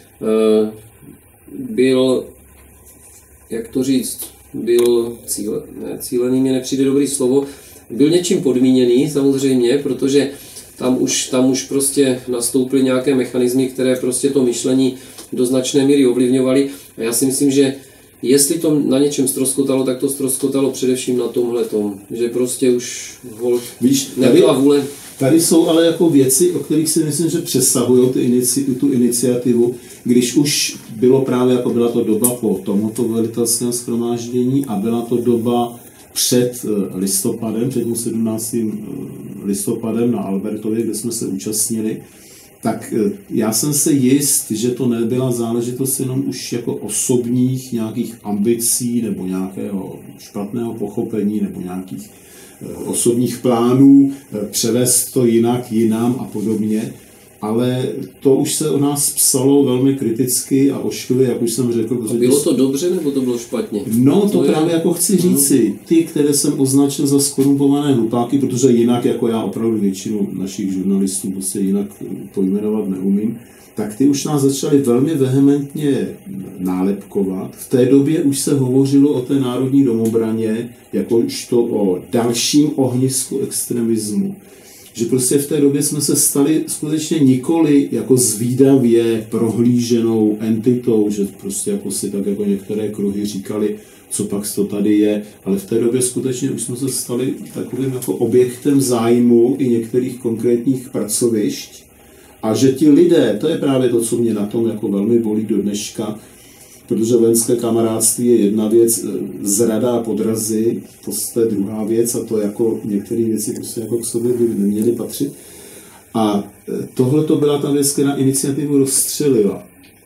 Byl, jak to říct, byl cíle, ne, cílený, mě nepřijde dobrý slovo, byl něčím podmíněný samozřejmě, protože tam už, tam už prostě nastoupily nějaké mechanismy, které prostě to myšlení do značné míry ovlivňovaly. A já si myslím, že jestli to na něčem ztroskotalo, tak to ztroskotalo především na tomhletom, že prostě už hold
Víš,
nebyla
tady,
vůle.
Tady jsou ale jako věci, o kterých si myslím, že přesahují tu, inici, tu iniciativu, když už bylo právě, jako byla to doba po tomuto velitelském shromáždění a byla to doba před listopadem, před sedmnáctým listopadem na Albertově, kde jsme se účastnili, tak já jsem se jist, že to nebyla záležitost jenom už jako osobních nějakých ambicí nebo nějakého špatného pochopení nebo nějakých osobních plánů, převést to jinak, jinam a podobně, ale to už se o nás psalo velmi kriticky a ošklivě, jak už jsem řekl.
A bylo to dobře, nebo to bylo špatně?
No, to, to právě
je...
jako chci říci. Ty, které jsem označil za skorumpované hlupáky, protože jinak, jako já opravdu většinu našich žurnalistů prostě jinak pojmenovat neumím, tak ty už nás začaly velmi vehementně nálepkovat. V té době už se hovořilo o té národní domobraně jako už to o dalším ohnisku extremismu. Že prostě v té době jsme se stali skutečně nikoli jako zvídavě prohlíženou entitou, že prostě jako si tak jako některé kruhy říkali, co pak to tady je, ale v té době skutečně už jsme se stali takovým jako objektem zájmu i některých konkrétních pracovišť. A že ti lidé, to je právě to, co mě na tom jako velmi bolí do dneška, protože vojenské kamarádství je jedna věc, zrada a podrazy, to je druhá věc a to jako některé věci prostě jako k sobě by neměly patřit. A tohle to byla ta věc, která iniciativu rozstřelila.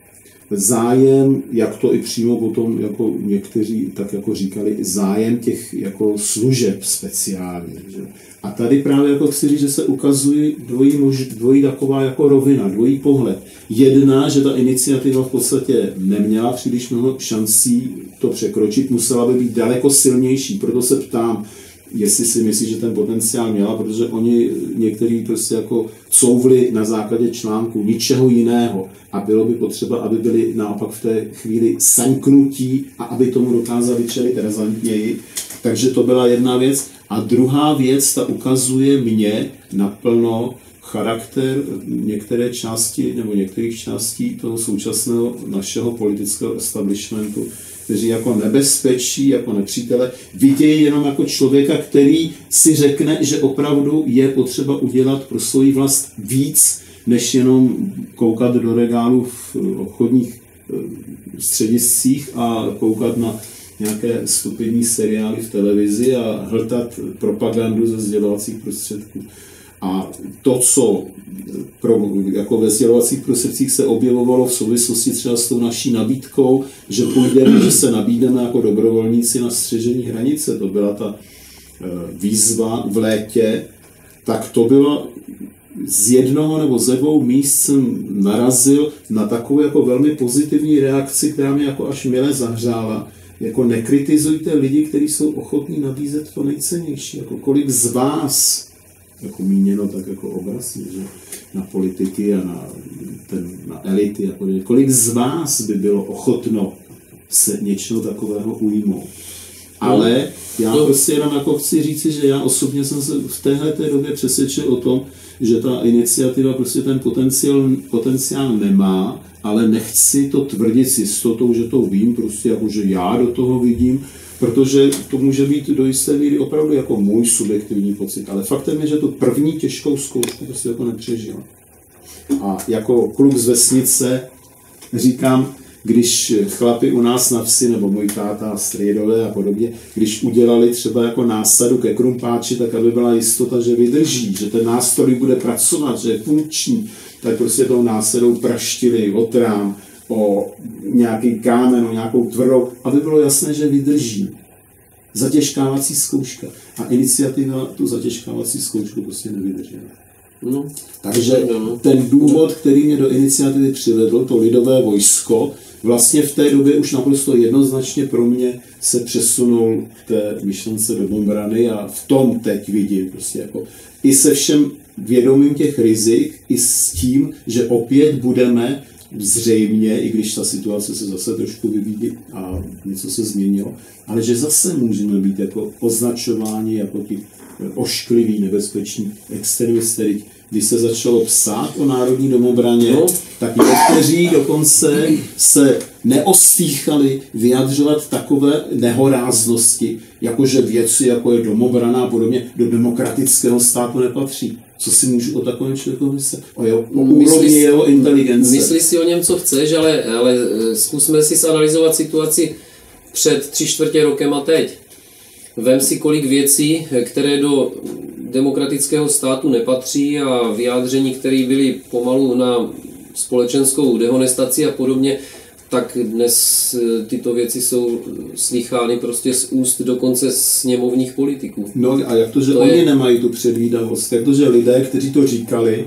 Zájem, jak to i přímo potom jako někteří tak jako říkali, zájem těch jako služeb speciálních. Že? A tady právě jako chci říct, že se ukazuje dvojí, mož, dvojí taková jako rovina, dvojí pohled. Jedna, že ta iniciativa v podstatě neměla příliš mnoho šancí to překročit, musela by být daleko silnější, proto se ptám, jestli si myslí, že ten potenciál měla, protože oni někteří prostě jako couvli na základě článku ničeho jiného a bylo by potřeba, aby byli naopak v té chvíli sanknutí a aby tomu dokázali čelit razantněji. Takže to byla jedna věc. A druhá věc, ta ukazuje mě naplno charakter některé části nebo některých částí toho současného našeho politického establishmentu, kteří jako nebezpečí, jako nepřítele, vidějí jenom jako člověka, který si řekne, že opravdu je potřeba udělat pro svou vlast víc, než jenom koukat do regálu v obchodních střediscích a koukat na nějaké stupidní seriály v televizi a hltat propagandu ze sdělovacích prostředků. A to, co pro, jako ve sdělovacích prostředcích se objevovalo v souvislosti třeba s tou naší nabídkou, že půjdeme, že se nabídeme jako dobrovolníci na střežení hranice, to byla ta výzva v létě, tak to byla z jednoho nebo ze dvou míst jsem narazil na takovou jako velmi pozitivní reakci, která mě jako až mile zahřála. Jako nekritizujte lidi, kteří jsou ochotní nabízet to nejcennější. Jako kolik z vás, jako míněno tak jako obrazně, že na politiky a na, ten, na elity, jako, kolik z vás by bylo ochotno se něčeho takového ujmout. Ale já prostě jenom jako chci říci, že já osobně jsem se v téhleté době přesvědčil o tom, že ta iniciativa prostě ten potenciál, potenciál nemá, ale nechci to tvrdit s jistotou, že to vím, prostě jako, že já do toho vidím, protože to může být do jisté míry opravdu jako můj subjektivní pocit. Ale faktem je, že tu první těžkou zkoušku prostě jako nepřežil. A jako kluk z vesnice říkám, když chlapi u nás na vsi, nebo můj táta, strýdové a podobně, když udělali třeba jako násadu ke krumpáči, tak aby byla jistota, že vydrží, že ten nástroj bude pracovat, že je funkční, tak prostě tou násadou praštili o trám, o nějaký kámen, o nějakou tvrdou, aby bylo jasné, že vydrží. Zatěžkávací zkouška. A iniciativa tu zatěžkávací zkoušku prostě nevydržela. No, takže ten důvod, který mě do iniciativy přivedl, to lidové vojsko, vlastně v té době už naprosto jednoznačně pro mě se přesunul k té myšlence domobrany a v tom teď vidím prostě jako i se všem vědomím těch rizik, i s tím, že opět budeme zřejmě, i když ta situace se zase trošku vyvíjí a něco se změnilo, ale že zase můžeme být jako označováni jako ti oškliví, nebezpeční extremisté. Když se začalo psát o Národní domobraně, no. tak někteří dokonce se neostýchali vyjadřovat takové nehoráznosti, jakože věci, jako je domobrana a podobně, do demokratického státu nepatří. Co si můžu o takovém člověku myslet? O, jeho, o úrovni jeho inteligence.
Myslí si o něm, co chceš, ale, ale zkusme si zanalyzovat situaci před tři čtvrtě rokem a teď. Vem si, kolik věcí, které do demokratického státu nepatří a vyjádření, které byly pomalu na společenskou dehonestaci a podobně, tak dnes tyto věci jsou slychány prostě z úst dokonce sněmovních politiků.
No a jak to, že to oni je... nemají tu předvídavost, jak to, že lidé, kteří to říkali,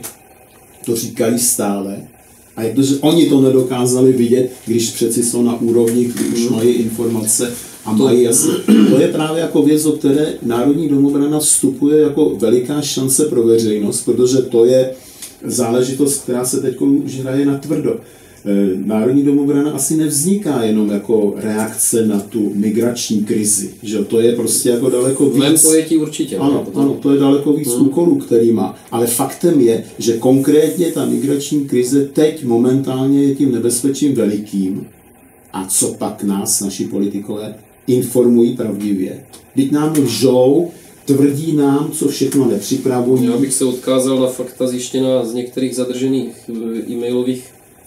to říkají stále, a jak to, že oni to nedokázali vidět, když přeci jsou na úrovni, kdy už mají informace a mají jasně. To je právě jako věc, o které Národní domobrana vstupuje jako veliká šance pro veřejnost, protože to je záležitost, která se teď už hraje na tvrdo. Národní domobrana asi nevzniká jenom jako reakce na tu migrační krizi, že to je prostě jako daleko víc. V
mém pojetí určitě.
Ano, ano, to je daleko víc hmm. úkolů, který má. Ale faktem je, že konkrétně ta migrační krize teď momentálně je tím nebezpečím velikým. A co pak nás, naši politikové, informují pravdivě. Teď nám lžou, tvrdí nám, co všechno nepřipravují.
Já bych se odkázal na fakta zjištěná z některých zadržených e-mailových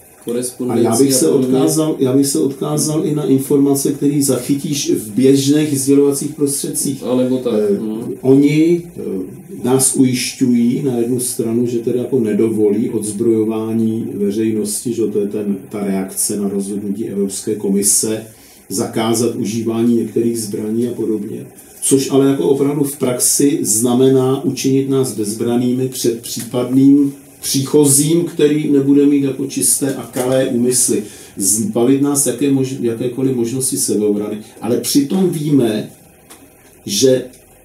a já bych, se odkázal, já bych se odkázal i na informace, které zachytíš v běžných sdělovacích prostředcích.
A nebo tak.
Eh,
no.
Oni eh, nás ujišťují na jednu stranu, že tedy jako nedovolí odzbrojování veřejnosti, že to je ten, ta reakce na rozhodnutí Evropské komise, zakázat užívání některých zbraní a podobně. Což ale jako opravdu v praxi znamená učinit nás bezbrannými před případným příchozím, který nebude mít jako čisté a kalé úmysly. Zbavit nás jaké mož, jakékoliv možnosti sebeobrany. Ale přitom víme, že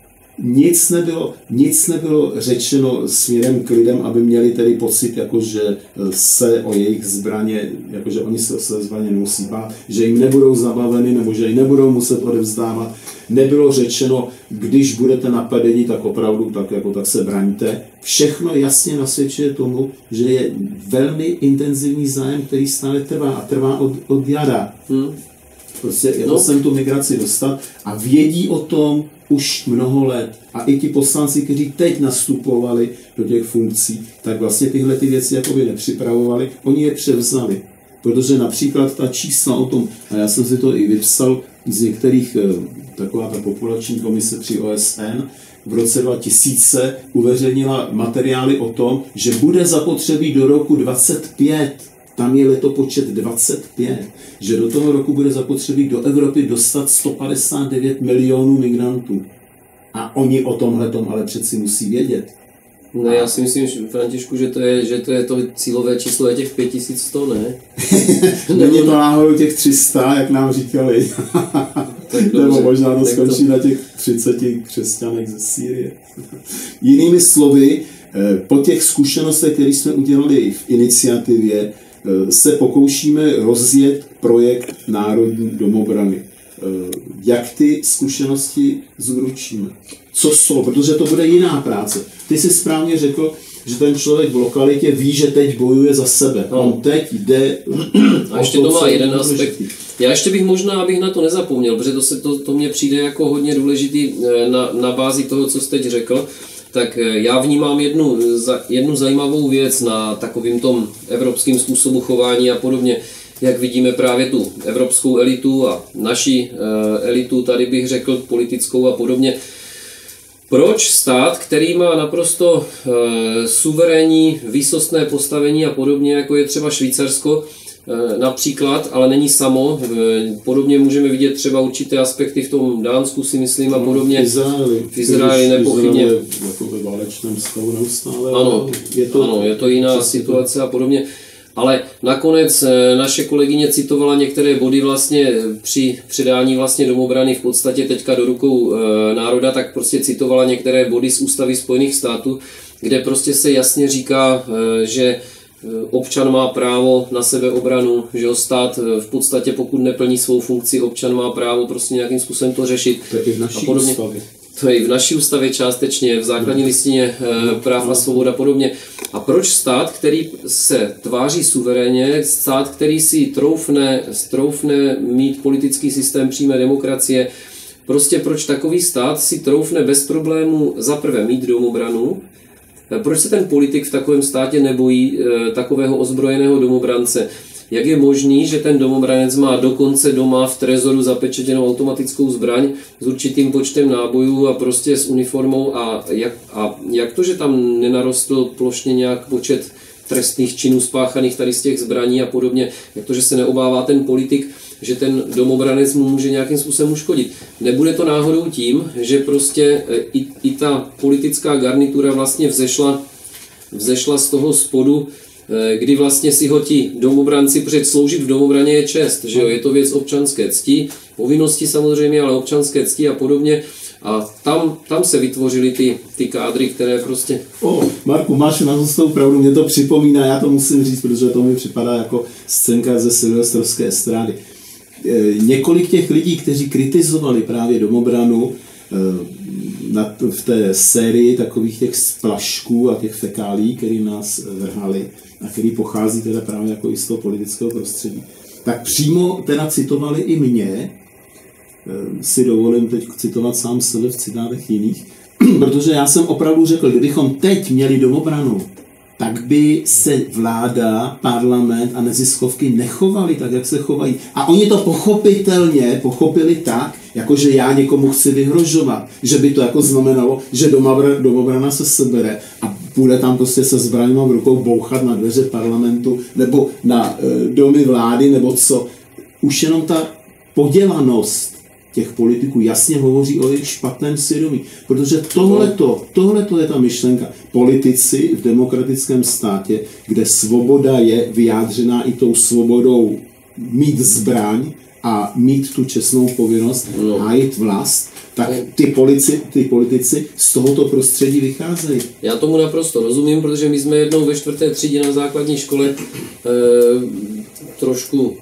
nic nebylo, nic nebylo řečeno směrem k lidem, aby měli tedy pocit, jako že se o jejich zbraně, jako že oni se o své zbraně nemusí bát, že jim nebudou zabaveny nebo že jim nebudou muset odevzdávat. Nebylo řečeno, když budete napadeni, tak opravdu tak, jako, tak se braňte. Všechno jasně nasvědčuje tomu, že je velmi intenzivní zájem, který stále trvá a trvá od, od jara. Hmm. Prostě je to no. sem tu migraci dostat a vědí o tom už mnoho let. A i ti poslanci, kteří teď nastupovali do těch funkcí, tak vlastně tyhle ty věci jakoby nepřipravovali, oni je převzali. Protože například ta čísla o tom, a já jsem si to i vypsal z některých, taková ta populační komise při O S N, v roce dva tisíce uveřejnila materiály o tom, že bude zapotřebí do roku dvacet pět, tam je letopočet dvacet pět, že do toho roku bude zapotřebí do Evropy dostat sto padesát devět milionů migrantů. A oni o tomhletom ale přeci musí vědět.
Ne, já si myslím, Františku, že to je, že to je to cílové číslo je těch pět tisíc sto, ne?
Není to náhodou těch tři sta, jak nám říkali. Nebo možná to skončí to... na těch třiceti křesťanech ze Sýrie. Jinými slovy, po těch zkušenostech, které jsme udělali v iniciativě, se pokoušíme rozjet projekt Národní domobrany. Jak ty zkušenosti zúročíme? Co jsou? Protože to bude jiná práce. Ty jsi správně řekl, že ten člověk v lokalitě ví, že teď bojuje za sebe. No. On teď jde...
A ještě to má jeden aspekt. Já ještě bych možná, abych na to nezapomněl, protože to, se, to, to mně přijde jako hodně důležitý na, na bázi toho, co jsi teď řekl. Tak já vnímám jednu, jednu zajímavou věc na takovým tom evropském způsobu chování a podobně, jak vidíme právě tu evropskou elitu a naši elitu, tady bych řekl politickou a podobně. Proč stát, který má naprosto suverénní výsostné postavení a podobně, jako je třeba Švýcarsko, například, ale není samo. Podobně můžeme vidět třeba určité aspekty v tom Dánsku, si myslím, a podobně.
V Izraeli.
V Izraeli nepochybně.
Jako ve válečném stavu neustále.
Ano, je to, ano, je to jiná situace a podobně. Ale nakonec naše kolegyně citovala některé body vlastně při předání vlastně domobrany v podstatě teďka do rukou národa, tak prostě citovala některé body z Ústavy Spojených států, kde prostě se jasně říká, že občan má právo na sebeobranu, že ho stát v podstatě, pokud neplní svou funkci, občan má právo prostě nějakým způsobem to řešit.
To je i v naší ústavě.
To je i v naší ústavě částečně, v základní listině práv a svobod a podobně. A proč stát, který se tváří suverénně, stát, který si troufne, troufne mít politický systém přímé demokracie, prostě proč takový stát si troufne bez problému zaprvé mít domobranu, proč se ten politik v takovém státě nebojí e, takového ozbrojeného domobrance? Jak je možný, že ten domobranec má dokonce doma v trezoru zapečetěnou automatickou zbraň s určitým počtem nábojů a prostě s uniformou a jak, a jak to, že tam nenarostl plošně nějak počet trestných činů spáchaných tady z těch zbraní a podobně, jak to, že se neobává ten politik, že ten domobranec mu může nějakým způsobem uškodit. Nebude to náhodou tím, že prostě i, i ta politická garnitura vlastně vzešla, vzešla z toho spodu, kdy vlastně si ho ti domobranci, protože sloužit v domobraně je čest, že jo? Je to věc občanské cti, povinnosti samozřejmě, ale občanské cti a podobně. A tam, tam se vytvořily ty, ty kádry, které prostě...
O, Marku, máš na to pravdu, mě to připomíná, já to musím říct, protože to mi připadá jako scénka ze silvestrovské estrády. E, několik těch lidí, kteří kritizovali právě domobranu e, na, v té sérii takových těch splašků a těch fekálí, který nás vrhali a který pochází teda právě jako i z toho politického prostředí, tak přímo teda citovali i mě, si dovolím teď citovat sám sebe v citátech jiných, protože já jsem opravdu řekl, kdybychom teď měli domobranu, tak by se vláda, parlament a neziskovky nechovali tak, jak se chovají. A oni to pochopitelně pochopili tak, jakože já někomu chci vyhrožovat, že by to jako znamenalo, že domobrana se sebere a bude tam prostě se zbraněma v rukou bouchat na dveře parlamentu nebo na e, domy vlády, nebo co. Už jenom ta podělanost těch politiků jasně hovoří o jejich špatném svědomí. Protože tohleto, tohleto je ta myšlenka. Politici v demokratickém státě, kde svoboda je vyjádřená i tou svobodou mít zbraň a mít tu čestnou povinnost no. hájit vlast, tak ty, polici, ty politici z tohoto prostředí vycházejí.
Já tomu naprosto rozumím, protože my jsme jednou ve čtvrté třídě na základní škole e, trošku...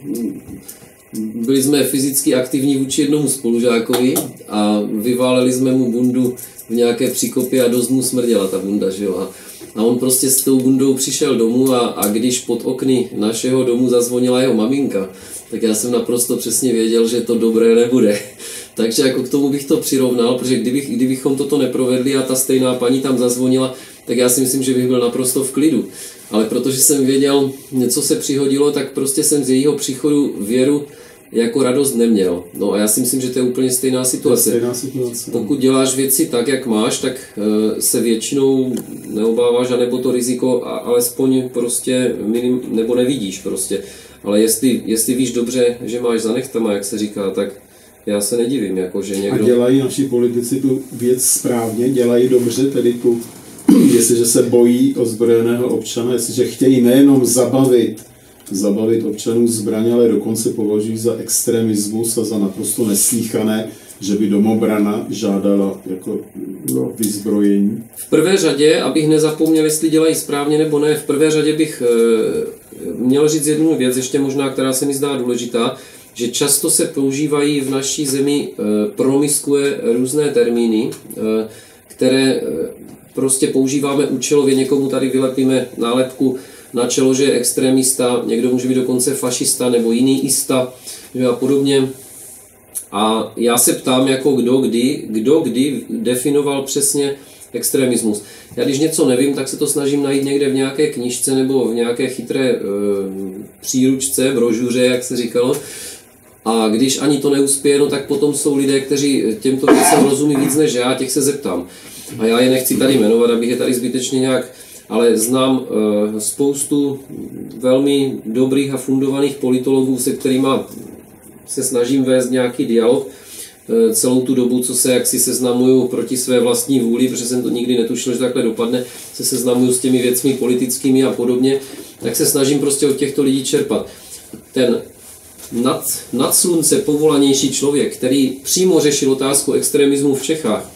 Byli jsme fyzicky aktivní vůči jednomu spolužákovi a vyváleli jsme mu bundu v nějaké příkopě a dost mu smrděla ta bunda, že jo. A, a on prostě s tou bundou přišel domů a, a když pod okny našeho domu zazvonila jeho maminka, tak já jsem naprosto přesně věděl, že to dobré nebude. Takže jako k tomu bych to přirovnal, protože kdybych, kdybychom toto neprovedli a ta stejná paní tam zazvonila, tak já si myslím, že bych byl naprosto v klidu. Ale protože jsem věděl, něco se přihodilo, tak prostě jsem z jejího příchodu věru jako radost neměl. No a já si myslím, že to je úplně stejná situace.
Stejná situace.
Pokud děláš věci tak, jak máš, tak se většinou neobáváš, anebo to riziko alespoň prostě minim, nebo nevidíš prostě. Ale jestli, jestli víš dobře, že máš za nechtama, jak se říká, tak já se nedivím, jako že někdo...
A dělají naši politici tu věc správně, dělají dobře, tedy tu jestliže se bojí ozbrojeného občana, jestliže chtějí nejenom zabavit, zabavit občanů zbraně, ale dokonce považují za extremismus a za naprosto neslýchané, že by domobrana žádala jako no, vyzbrojení.
V prvé řadě, abych nezapomněl, jestli dělají správně nebo ne, v prvé řadě bych e, měl říct jednu věc, ještě možná, která se mi zdá důležitá, že často se používají v naší zemi e, promiskuje různé termíny, e, které e, prostě používáme účelově, někomu tady vylepíme nálepku na čelo, že je extremista, někdo může být dokonce fašista nebo jiný ista a podobně. A já se ptám, jako kdo kdy, kdo kdy definoval přesně extremismus. Já když něco nevím, tak se to snažím najít někde v nějaké knížce nebo v nějaké chytré e, příručce, brožuře, jak se říkalo. A když ani to neuspěje, no tak potom jsou lidé, kteří těmto věcem rozumí víc než já, těch se zeptám. A já je nechci tady jmenovat, abych je tady zbytečně nějak, ale znám e, spoustu velmi dobrých a fundovaných politologů, se kterými se snažím vést nějaký dialog celou tu dobu, co se jaksi seznamuju proti své vlastní vůli, protože jsem to nikdy netušil, že takhle dopadne, se seznamuju s těmi věcmi politickými a podobně, tak se snažím prostě od těchto lidí čerpat. Ten nad, nad slunce povolanější člověk, který přímo řešil otázku extremismu v Čechách,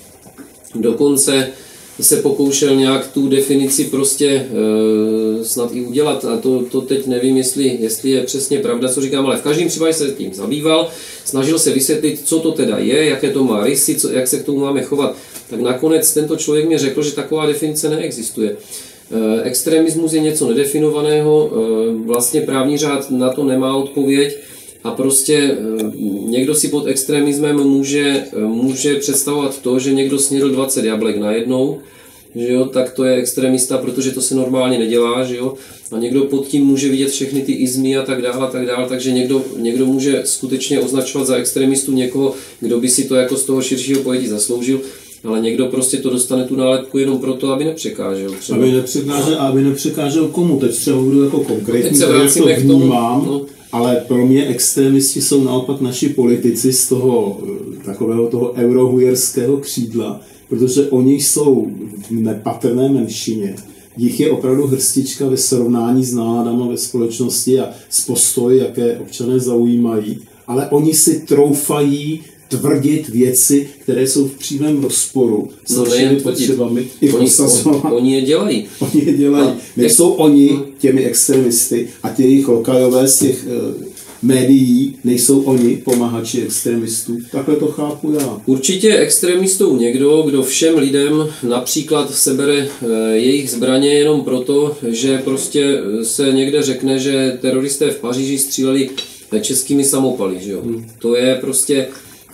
dokonce se pokoušel nějak tu definici prostě e, snad i udělat a to, to teď nevím, jestli, jestli je přesně pravda, co říkám, ale v každém případě se tím zabýval, snažil se vysvětlit, co to teda je, jaké to má rysy, co, jak se k tomu máme chovat. Tak nakonec tento člověk mi řekl, že taková definice neexistuje. E, extremismus je něco nedefinovaného, e, vlastně právní řád na to nemá odpověď. A prostě někdo si pod extremismem může, může představovat to, že někdo snědl dvacet jablek najednou, že jo, tak to je extremista, protože to se normálně nedělá, že jo. A někdo pod tím může vidět všechny ty izmy a tak dále, a tak dále, takže někdo, někdo může skutečně označovat za extremistu někoho, kdo by si to jako z toho širšího pojetí zasloužil. Ale někdo prostě to dostane tu nálepku jenom proto, aby nepřekážel. Třeba.
Aby nepřekážel, aby nepřekážel komu? Teď třeba budu jako konkrétní,
Teď se vracíme k tomu,
no. Ale pro mě extremisti jsou naopak naši politici z toho takového toho eurohujerského křídla, protože oni jsou v nepatrné menšině. Jich je opravdu hrstička ve srovnání s náladama ve společnosti a s postoji, jaké občané zaujímají, ale oni si troufají tvrdit věci, které jsou v přímém rozporu s
no,
našimi potřebami.
Oni, oni je dělají.
Oni je dělají. Nejsou oni těmi extremisty a ti jejich lokajové z těch uh, médií, nejsou oni pomahači extremistů. Takhle to chápu já.
Určitě je extremistou někdo, kdo všem lidem například sebere uh, jejich zbraně jenom proto, že prostě se někde řekne, že teroristé v Paříži stříleli českými samopaly. Že jo? Hmm. To je prostě...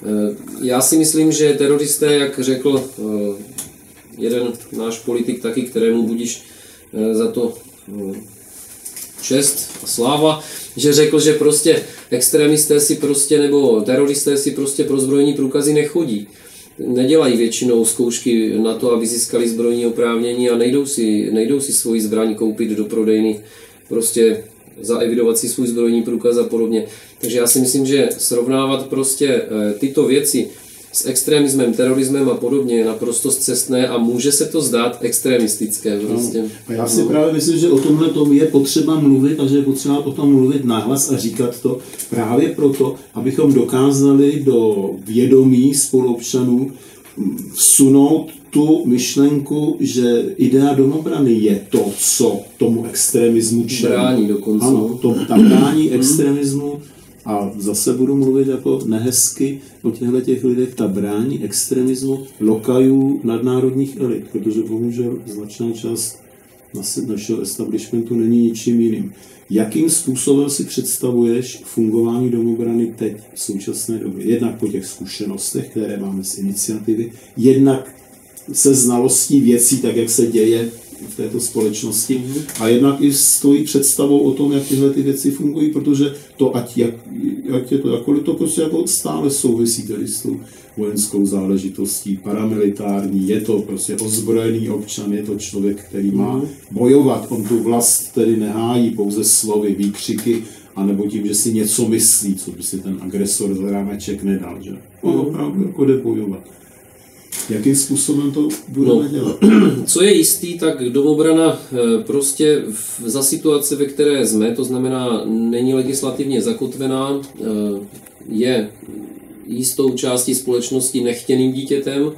Já si myslím, že teroristé, jak řekl jeden náš politik taky, kterému budíš za to čest a sláva, že řekl, že prostě extremisté si prostě, nebo teroristé si prostě pro zbrojní průkazy nechodí. Nedělají většinou zkoušky na to, aby získali zbrojní oprávnění a nejdou si, nejdou si svoji zbraň koupit do prodejny. Prostě zaevidovat si svůj zbrojní průkaz a podobně. Takže já si myslím, že srovnávat prostě tyto věci s extremismem, terorismem a podobně je naprosto scestné a může se to zdát extremistické. Prostě.
A já si no. právě myslím, že o tomhle tom je potřeba mluvit a že je potřeba o tom mluvit nahlas a říkat to právě proto, abychom dokázali do vědomí spoluobčanů vsunout tu myšlenku, že idea domobrany je to, co tomu extremismu čelí.
Brání dokonce.
Ano, to ta brání extremismu a zase budu mluvit jako nehezky o těchto těch lidech, ta brání extremismu lokajů nadnárodních elit, protože bohužel značná část našeho establishmentu není ničím jiným. Jakým způsobem si představuješ fungování domobrany teď v současné době? Jednak po těch zkušenostech, které máme z iniciativy, jednak se znalostí věcí, tak jak se děje v této společnosti, a jednak i s tvojí představou o tom, jak tyhle ty věci fungují, protože to, ať, jak, ať je to jakkoliv, to prostě jako stále souvisí tady s tou vojenskou záležitostí, paramilitární, je to prostě ozbrojený občan, je to člověk, který má bojovat, on tu vlast tedy nehájí pouze slovy, výkřiky, anebo tím, že si něco myslí, co by si ten agresor z rámeček nedal, že? On opravdu jako jde bojovat. Jakým způsobem to budeme no, dělat?
Co je jistý, tak domobrana prostě za situace, ve které jsme, to znamená není legislativně zakotvená, je jistou částí společnosti nechtěným dítětem,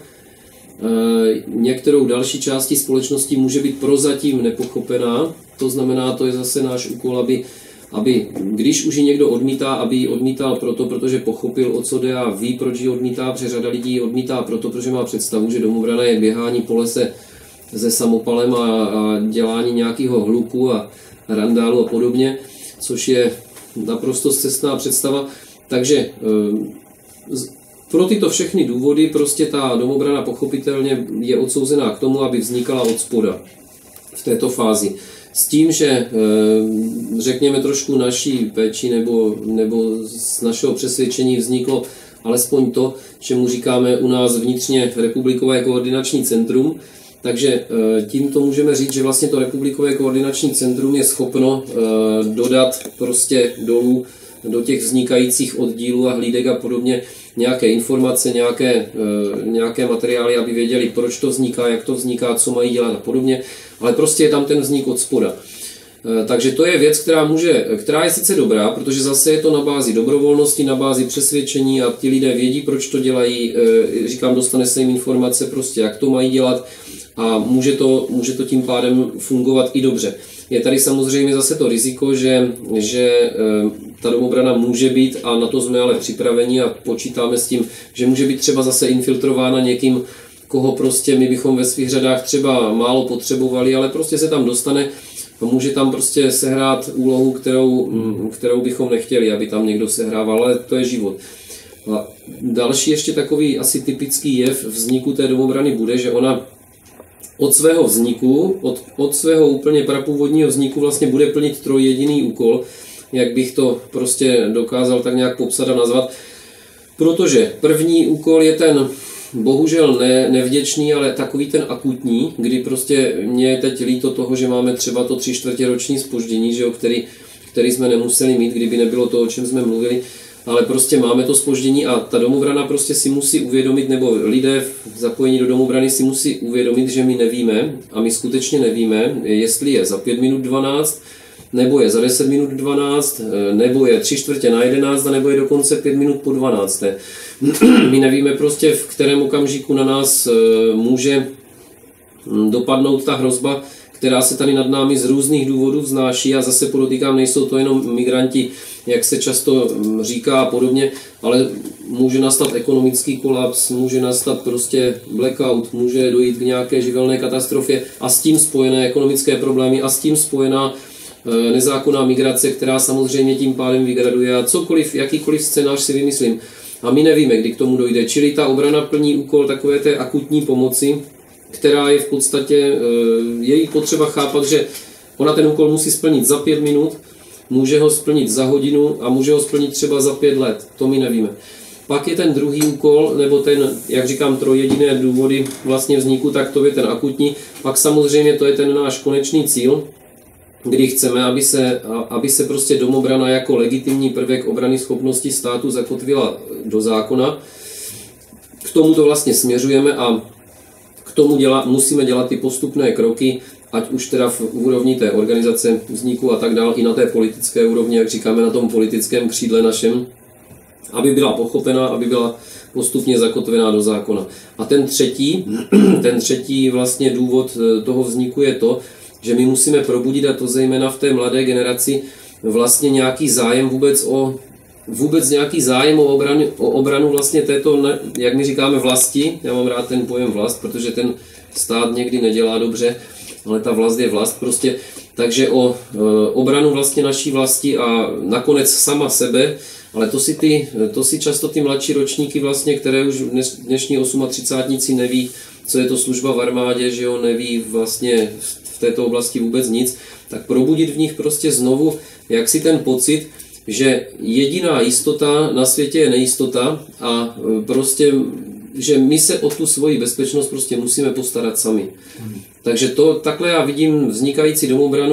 některou další částí společnosti může být prozatím nepochopená, to znamená, to je zase náš úkol, aby aby když už ji někdo odmítá, aby ji odmítal proto, protože pochopil, o co jde a ví, proč ji odmítá, protože řada lidí ji odmítá proto, protože má představu, že domobrana je běhání po lese se samopalem a, a dělání nějakého hluku a randálu a podobně, což je naprosto scestná představa. Takže pro tyto všechny důvody prostě ta domobrana pochopitelně je odsouzená k tomu, aby vznikala od spoda v této fázi. S tím, že řekněme trošku naší péči nebo, nebo z našeho přesvědčení vzniklo alespoň to, čemu říkáme u nás vnitřně Republikové koordinační centrum, takže tímto můžeme říct, že vlastně to Republikové koordinační centrum je schopno dodat prostě dolů do těch vznikajících oddílů a hlídek a podobně nějaké informace, nějaké, nějaké materiály, aby věděli, proč to vzniká, jak to vzniká, co mají dělat a podobně, ale prostě je tam ten vznik od spoda. Takže to je věc, která, může, která je sice dobrá, protože zase je to na bázi dobrovolnosti, na bázi přesvědčení a ti lidé vědí, proč to dělají, říkám, dostane se jim informace prostě, jak to mají dělat a může to, může to tím pádem fungovat i dobře. Je tady samozřejmě zase to riziko, že, že ta domobrana může být, a na to jsme ale připraveni a počítáme s tím, že může být třeba zase infiltrována někým, koho prostě my bychom ve svých řadách třeba málo potřebovali, ale prostě se tam dostane a může tam prostě sehrát úlohu, kterou, kterou bychom nechtěli, aby tam někdo sehrával, ale to je život. A další ještě takový asi typický jev vzniku té domobrany bude, že ona od svého vzniku, od, od svého úplně prapůvodního vzniku vlastně bude plnit trojjediný úkol, jak bych to prostě dokázal tak nějak popsat a nazvat. Protože první úkol je ten bohužel ne, nevděčný, ale takový ten akutní, kdy prostě mě je teď líto toho, že máme třeba to tři čtvrtě roční zpoždění, že jo, který, který jsme nemuseli mít, kdyby nebylo to, o čem jsme mluvili, ale prostě máme to zpoždění a ta domobrana prostě si musí uvědomit, nebo lidé zapojení do domobrany si musí uvědomit, že my nevíme a my skutečně nevíme, jestli je za pět minut dvanáct, nebo je za deset minut dvanáct, nebo je tři čtvrtě na jedenáct, nebo je dokonce pět minut po dvanácté. My nevíme prostě, v kterém okamžiku na nás může dopadnout ta hrozba, která se tady nad námi z různých důvodů vznáší a zase podotýkám, nejsou to jenom migranti, jak se často říká a podobně, ale může nastat ekonomický kolaps, může nastat prostě blackout, může dojít k nějaké živelné katastrofě a s tím spojené ekonomické problémy a s tím spojená nezákonná migrace, která samozřejmě tím pádem vygraduje a cokoliv, jakýkoliv scénář si vymyslím. A my nevíme, kdy k tomu dojde. Čili ta obrana plní úkol takové té akutní pomoci, která je v podstatě, je jí potřeba chápat, že ona ten úkol musí splnit za pět minut, může ho splnit za hodinu a může ho splnit třeba za pět let. To my nevíme. Pak je ten druhý úkol, nebo ten, jak říkám, trojjediné důvody vlastně vzniku, tak to je ten akutní. Pak samozřejmě to je ten náš konečný cíl, kdy chceme, aby se, aby se prostě domobrana jako legitimní prvek obrany schopnosti státu zakotvila do zákona. K tomu to vlastně směřujeme a k tomu děla, musíme dělat ty postupné kroky, ať už teda v úrovni té organizace vzniku a tak dál, i na té politické úrovni, jak říkáme, na tom politickém křídle našem, aby byla pochopena, aby byla postupně zakotvená do zákona. A ten třetí, ten třetí vlastně důvod toho vzniku je to, že my musíme probudit, a to zejména v té mladé generaci, vlastně nějaký zájem vůbec o vůbec nějaký zájem o obranu, o obranu vlastně této, jak my říkáme, vlasti. Já mám rád ten pojem vlast, protože ten stát někdy nedělá dobře, ale ta vlast je vlast prostě. Takže o e, obranu vlastně naší vlasti a nakonec sama sebe, ale to si, ty, to si často ty mladší ročníky vlastně, které už dnes, dnešní osmadvacátníci neví, co je to služba v armádě, že jo, neví vlastně v této oblasti vůbec nic, tak probudit v nich prostě znovu jaksi ten pocit, že jediná jistota na světě je nejistota a prostě, že my se o tu svoji bezpečnost prostě musíme postarat sami. Takže to, takhle já vidím vznikající domobranu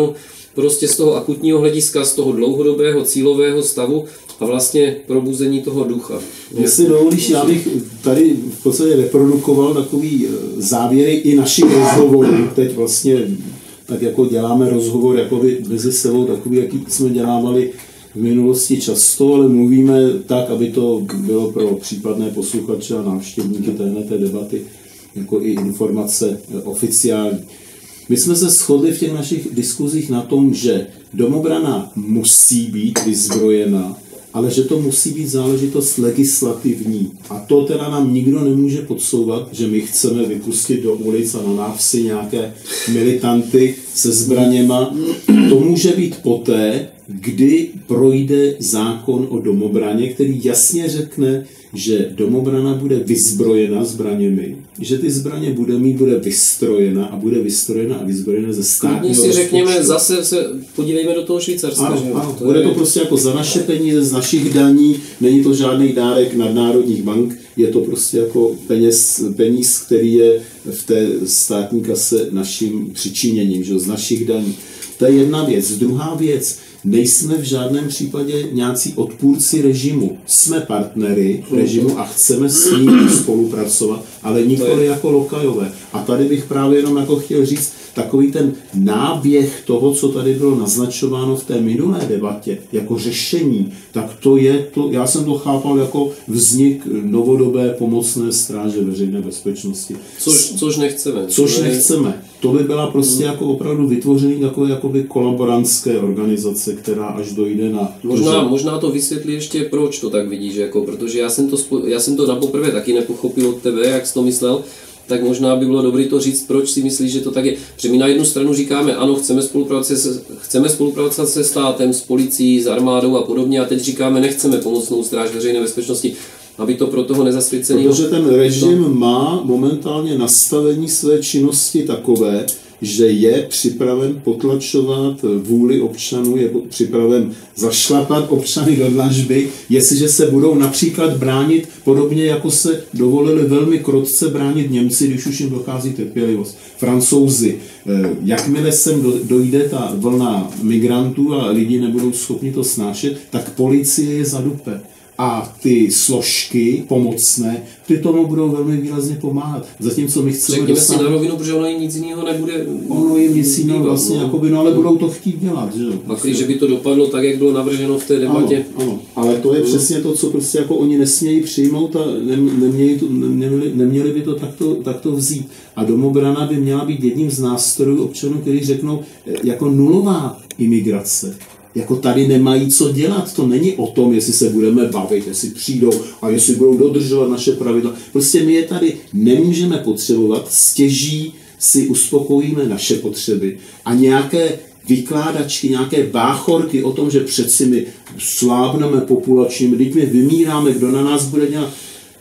prostě z toho akutního hlediska, z toho dlouhodobého cílového stavu a vlastně probuzení toho ducha.
Jestli dovolíš, já bych tady v podstatě reprodukoval takový závěry i našich rozhovorů. Teď vlastně tak jako děláme rozhovor jakoby mezi sebou, takový, jaký jsme dělávali v minulosti často, ale mluvíme tak, aby to bylo pro případné posluchače a návštěvníky téhleté debaty jako i informace oficiální. My jsme se shodli v těch našich diskuzích na tom, že domobrana musí být vyzbrojena, ale že to musí být záležitost legislativní. A to teda nám nikdo nemůže podsouvat, že my chceme vypustit do ulic a na návsi nějaké militanty se zbraněma. To může být poté, kdy projde zákon o domobraně, který jasně řekne, že domobrana bude vyzbrojena zbraněmi, že ty zbraně bude mít, bude vystrojena a bude vystrojena a vyzbrojena ze státního
rozpočtu. si řekněme, zase se podívejme do toho Švýcarska.
Ano,
že?
ano,
to
bude
je...
to prostě jako za naše peníze, z našich daní, není to žádný dárek nadnárodních bank, je to prostě jako peněz, peníz, který je v té státní kase naším přičiněním, že z našich daní. To je jedna věc. Druhá věc, nejsme v žádném případě nějací odpůrci režimu. Jsme partnery režimu a chceme s ním spolupracovat, ale nikoli jako lokajové. A tady bych právě jenom jako chtěl říct, takový ten náběh toho, co tady bylo naznačováno v té minulé debatě, jako řešení, tak to je to, já jsem to chápal jako vznik novodobé pomocné stráže veřejné bezpečnosti.
Což, což nechceme.
Což nechceme. To by byla prostě jako opravdu vytvoření takové jakoby kolaborantské organizace, která až dojde na...
Možná, že... možná to vysvětlí ještě, proč to tak vidíš, jako, protože já jsem to, já jsem to napoprvé taky nepochopil od tebe, jak jsi to myslel, tak možná by bylo dobré to říct, proč si myslíš, že to tak je. Protože my na jednu stranu říkáme, ano, chceme spolupracovat se, chceme spolupracovat se státem, s policií, s armádou a podobně, a teď říkáme, nechceme pomocnou stráž veřejné bezpečnosti, aby to pro toho nezasvěceného...
Protože ten režim to... má momentálně nastavení své činnosti takové, že je připraven potlačovat vůli občanů, je připraven zašlapat občany do dlažby, jestliže se budou například bránit, podobně jako se dovolili velmi krotce bránit Němci, když už jim dochází trpělivost. Francouzi, jakmile sem dojde ta vlna migrantů a lidi nebudou schopni to snášet, tak policie je zadupe. A ty složky pomocné, ty tomu budou velmi výrazně pomáhat. Zatímco my chceme
Řekněme
dostat...
si na rovinu, protože ono jim nic jiného nebude...
Ono jim nic jiného vlastně, no. Jakoby, no ale budou to chtít dělat, že jo?
A když by to dopadlo tak, jak bylo navrženo v té debatě.
Ano, ano. Ale to je přesně to, co prostě jako oni nesmějí přijmout a neměli, to, neměli, neměli by to takto, takto vzít. A domobrana by měla být jedním z nástrojů občanů, kteří řeknou, jako nulová imigrace. Jako tady nemají co dělat. To není o tom, jestli se budeme bavit, jestli přijdou a jestli budou dodržovat naše pravidla. Prostě my je tady nemůžeme potřebovat, stěží si uspokojíme naše potřeby a nějaké vykládačky, nějaké báchorky o tom, že přeci my slábneme populačně, teď my vymíráme, kdo na nás bude dělat.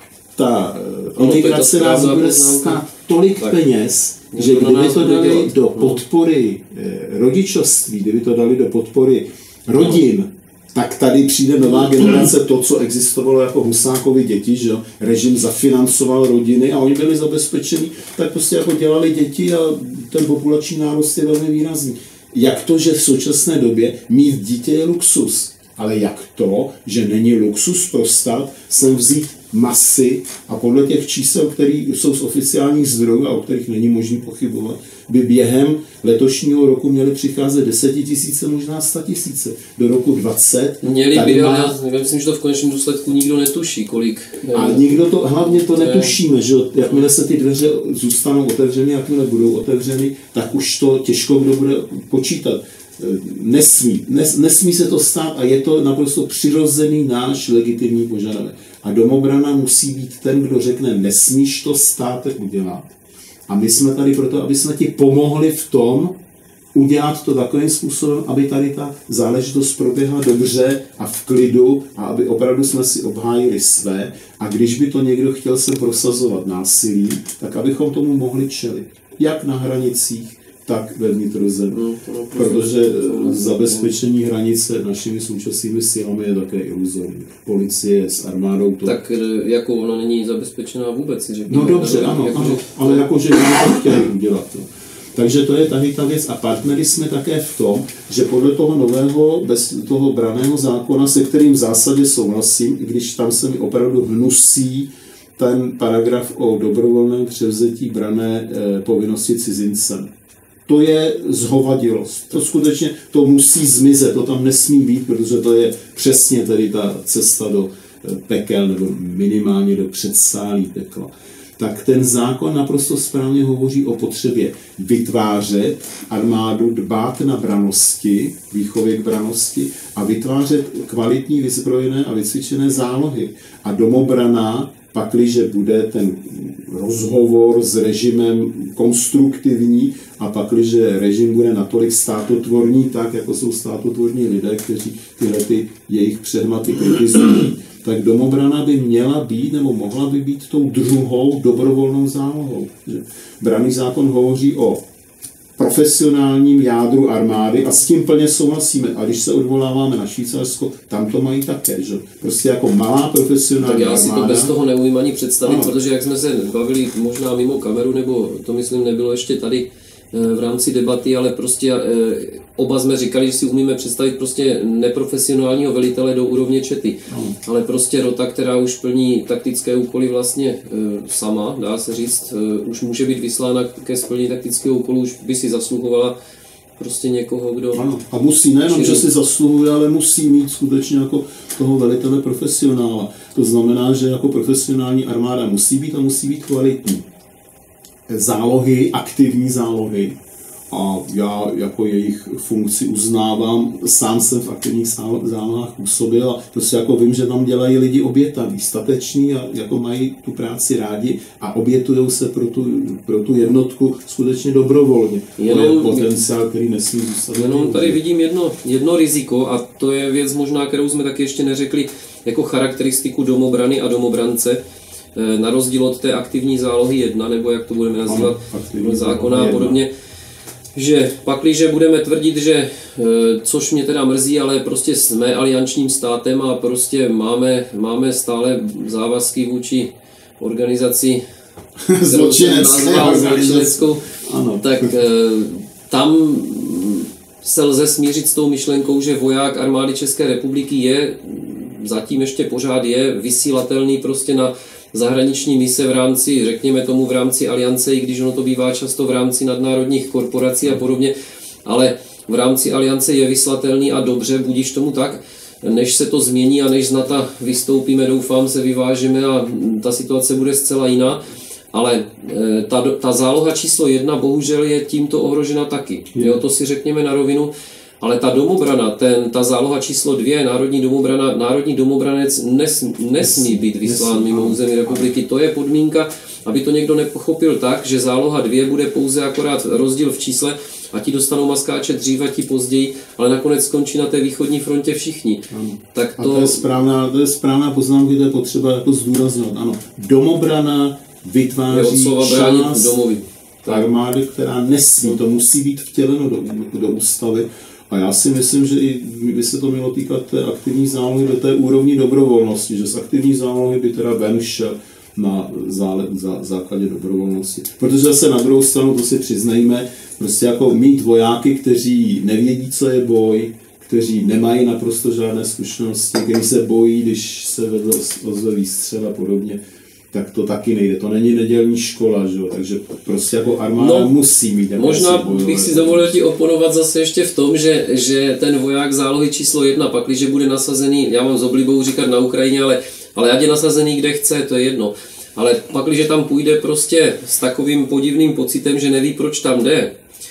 Ta imigrace nás bude stát tolik tak. peněz, že kdyby to dali dělat. do podpory rodičovství, kdyby to dali do podpory rodin, tak tady přijde nová generace, to, co existovalo jako Husákovi děti, že režim zafinancoval rodiny a oni byli zabezpečení, tak prostě jako dělali děti a ten populační nárůst je velmi výrazný. Jak to, že v současné době mít dítě je luxus, ale jak to, že není luxus pro stát sem vzít masy a podle těch čísel, které jsou z oficiálních zdrojů a o kterých není možné pochybovat, by během letošního roku měly přicházet desetitisíce, možná statisíce. Do roku dvacet.
Měli by, má... ale já myslím, že to v konečném důsledku nikdo netuší, kolik.
A nikdo to, hlavně to netušíme, že jakmile se ty dveře zůstanou otevřeny, jakmile budou otevřeny, tak už to těžko kdo bude počítat. Nesmí. Nes, nesmí se to stát a je to naprosto přirozený náš legitimní požadavek. A domobrana musí být ten, kdo řekne, nesmíš to státe udělat. A my jsme tady proto, aby jsme ti pomohli v tom, udělat to takovým způsobem, aby tady ta záležitost proběhla dobře a v klidu a aby opravdu jsme si obhájili své. A když by to někdo chtěl se prosazovat násilí, tak abychom tomu mohli čelit. Jak na hranicích, tak ve vnitrozemí. Protože zabezpečení hranice našimi současnými silami je také iluzorní. Policie s armádou to...
Tak jako ona není zabezpečená vůbec, si řekněme.
No dobře, ano, jako, ano, že... ale jakože by to chtěli udělat. To. Takže to je tady ta věc. A partnery jsme také v tom, že podle toho nového, bez toho branného zákona, se kterým v zásadě souhlasím, i když tam se mi opravdu hnusí ten paragraf o dobrovolném převzetí branné e, povinnosti cizincem. To je zhovadilost. To skutečně to musí zmizet, to tam nesmí být, protože to je přesně tedy ta cesta do pekel nebo minimálně do předsálí pekla. Tak ten zákon naprosto správně hovoří o potřebě vytvářet armádu, dbát na brannosti, výchově k brannosti a vytvářet kvalitní vyzbrojené a vycvičené zálohy. A domobrana, pakliže bude ten rozhovor s režimem konstruktivní a pakliže režim bude natolik státotvorný, tak jako jsou státotvorní lidé, kteří tyhle ty jejich přehmaty kritizují, tak domobrana by měla být nebo mohla by být tou druhou dobrovolnou zálohou. Branný zákon hovoří o profesionálním jádru armády a s tím plně souhlasíme. A když se odvoláváme na Švýcarsko, tam to mají také, že? Prostě jako malá profesionální armáda.
Tak já si to bez toho neumím ani představit, ano. Protože jak jsme se bavili možná mimo kameru, nebo to myslím nebylo ještě tady v rámci debaty, ale prostě oba jsme říkali, že si umíme představit prostě neprofesionálního velitele do úrovně čety. No. Ale prostě rota, která už plní taktické úkoly vlastně sama, dá se říct, už může být vyslána ke splnění taktického úkolu, už by si zasluhovala prostě někoho, kdo...
Ano. A musí, nejenom, že si zasluhuje, ale musí mít skutečně jako toho velitele profesionála. To znamená, že jako profesionální armáda musí být a musí být kvalitní. Zálohy, aktivní zálohy a já jako jejich funkci uznávám, sám jsem v aktivních zálohách působil a prostě jako vím, že tam dělají lidi obětaví, stateční a jako mají tu práci rádi a obětujou se pro tu, pro tu jednotku skutečně dobrovolně.
Jenom,
to je potenciál, který nesmí zůstat.
Jenom tady vidím jedno, jedno riziko a to je věc možná, kterou jsme taky ještě neřekli jako charakteristiku domobrany a domobrance. Na rozdíl od té aktivní zálohy jedna, nebo jak to budeme nazývat, zákona a podobně, že pakliže budeme tvrdit, že, což mě teda mrzí, ale prostě jsme aliančním státem a prostě máme, máme stále závazky vůči organizaci, kterou jsem nazval zločineckou, tak tam se lze smířit s tou myšlenkou, že voják armády České republiky je, zatím ještě pořád je vysílatelný prostě na zahraniční mise v rámci, řekněme tomu v rámci aliance, i když ono to bývá často v rámci nadnárodních korporací a podobně, ale v rámci aliance je vyslatelný a dobře, budíš tomu tak, než se to změní a než z NATO vystoupíme, doufám, se vyvážeme a ta situace bude zcela jiná, ale ta, ta záloha číslo jedna bohužel je tímto ohrožena taky. Jo, to si řekněme na rovinu. Ale ta domobrana, ten, ta záloha číslo dvě, národní domobrana, národní domobranec nes, nesmí být vyslán mimo území republiky. To je podmínka, aby to někdo nepochopil tak, že záloha dvě bude pouze akorát rozdíl v čísle a ti dostanou maskáče dříve, ti později, ale nakonec skončí na té východní frontě všichni. Tak to...
A to je správná, to je správná poznámka, to je potřeba jako zdůraznit. Ano, domobrana vytváří část armády, která nesmí, to musí být vtěleno do, do ústavy. A já si myslím, že i by se to mělo týkat té aktivní zálohy do té úrovni dobrovolnosti, že z aktivní zálohy by teda ven šel na zále, zá, základě dobrovolnosti. Protože zase na druhou stranu, to si přiznejme, prostě jako mít vojáky, kteří nevědí, co je boj, kteří nemají naprosto žádné zkušenosti, kteří se bojí, když se vedle ozve výstřel a podobně, tak to taky nejde. To není nedělní škola, že? Takže prostě jako armáda no, musí mít.
Možná bych si dovolil ti oponovat zase ještě v tom, že, že ten voják zálohy číslo jedna, pakliže bude nasazený, já mám s oblibou říkat na Ukrajině, ale, ale ať je nasazený kde chce, to je jedno. Ale pakliže tam půjde prostě s takovým podivným pocitem, že neví, proč tam jde,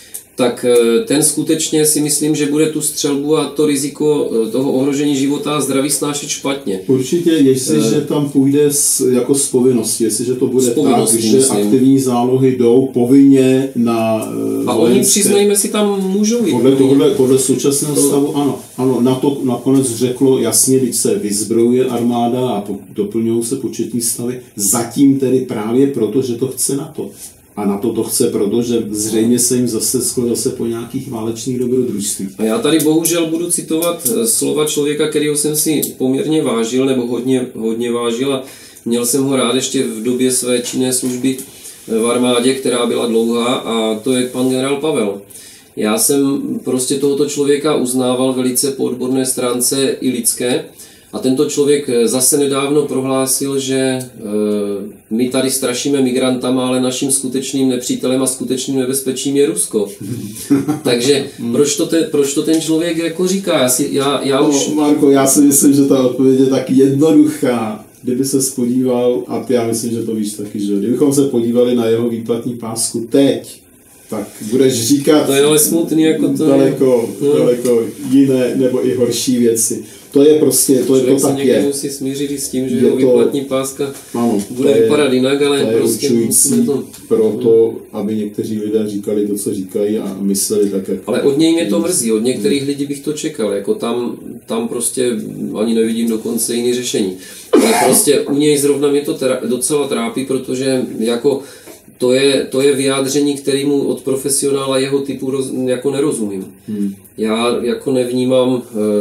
tak ten skutečně si myslím, že bude tu střelbu a to riziko toho ohrožení života a zdraví snášet špatně.
Určitě, jestliže tam půjde s, jako z povinnosti, jestliže to bude tak, že myslím. Aktivní zálohy jdou povinně na
a vojenské. Oni, přiznejme si, tam můžou jít.
Podle, tohle, podle současného to... stavu, ano. Ano, na to nakonec řeklo jasně, když se vyzbrojuje armáda a doplňují se početní stavy, zatím tedy právě proto, že to chce NATO. A na to to chce, protože zřejmě se jim zase sklo zase po nějakých válečných dobrodružstvích.
A já tady bohužel budu citovat slova člověka, kterého jsem si poměrně vážil, nebo hodně, hodně vážil a měl jsem ho rád ještě v době své činné služby v armádě, která byla dlouhá, a to je pan generál Pavel. Já jsem prostě tohoto člověka uznával velice po odborné stránce i lidské, a tento člověk zase nedávno prohlásil, že my tady strašíme migrantama, ale naším skutečným nepřítelem a skutečným nebezpečím je Rusko. Takže proč to, ten, proč to ten člověk jako říká? Já, si, já, já
no,
už...
Marko, já si myslím, že ta odpověď je tak jednoduchá. Kdyby se spodíval, a ty já myslím, že to víš taky, že kdybychom se podívali na jeho výplatní pásku teď, tak budeš říkat
to je ale smutný, jako to
daleko,
je.
daleko jiné nebo i horší věci. To je prostě, to je to tak je.
Člověk musí smířit s tím, že jeho výplatní páska
ano,
bude
je,
vypadat jinak, ale
to je
prostě
určující to... pro to, aby někteří lidé říkali to, co říkají a mysleli tak, jak...
Ale od něj mě to mrzí, od některých lidí bych to čekal, jako tam, tam prostě ani nevidím dokonce jiný řešení. Ale prostě u něj zrovna mě to teda docela trápí, protože jako To je, to je vyjádření, kterému od profesionála jeho typu roz, jako nerozumím. Hmm. Já jako nevnímám e,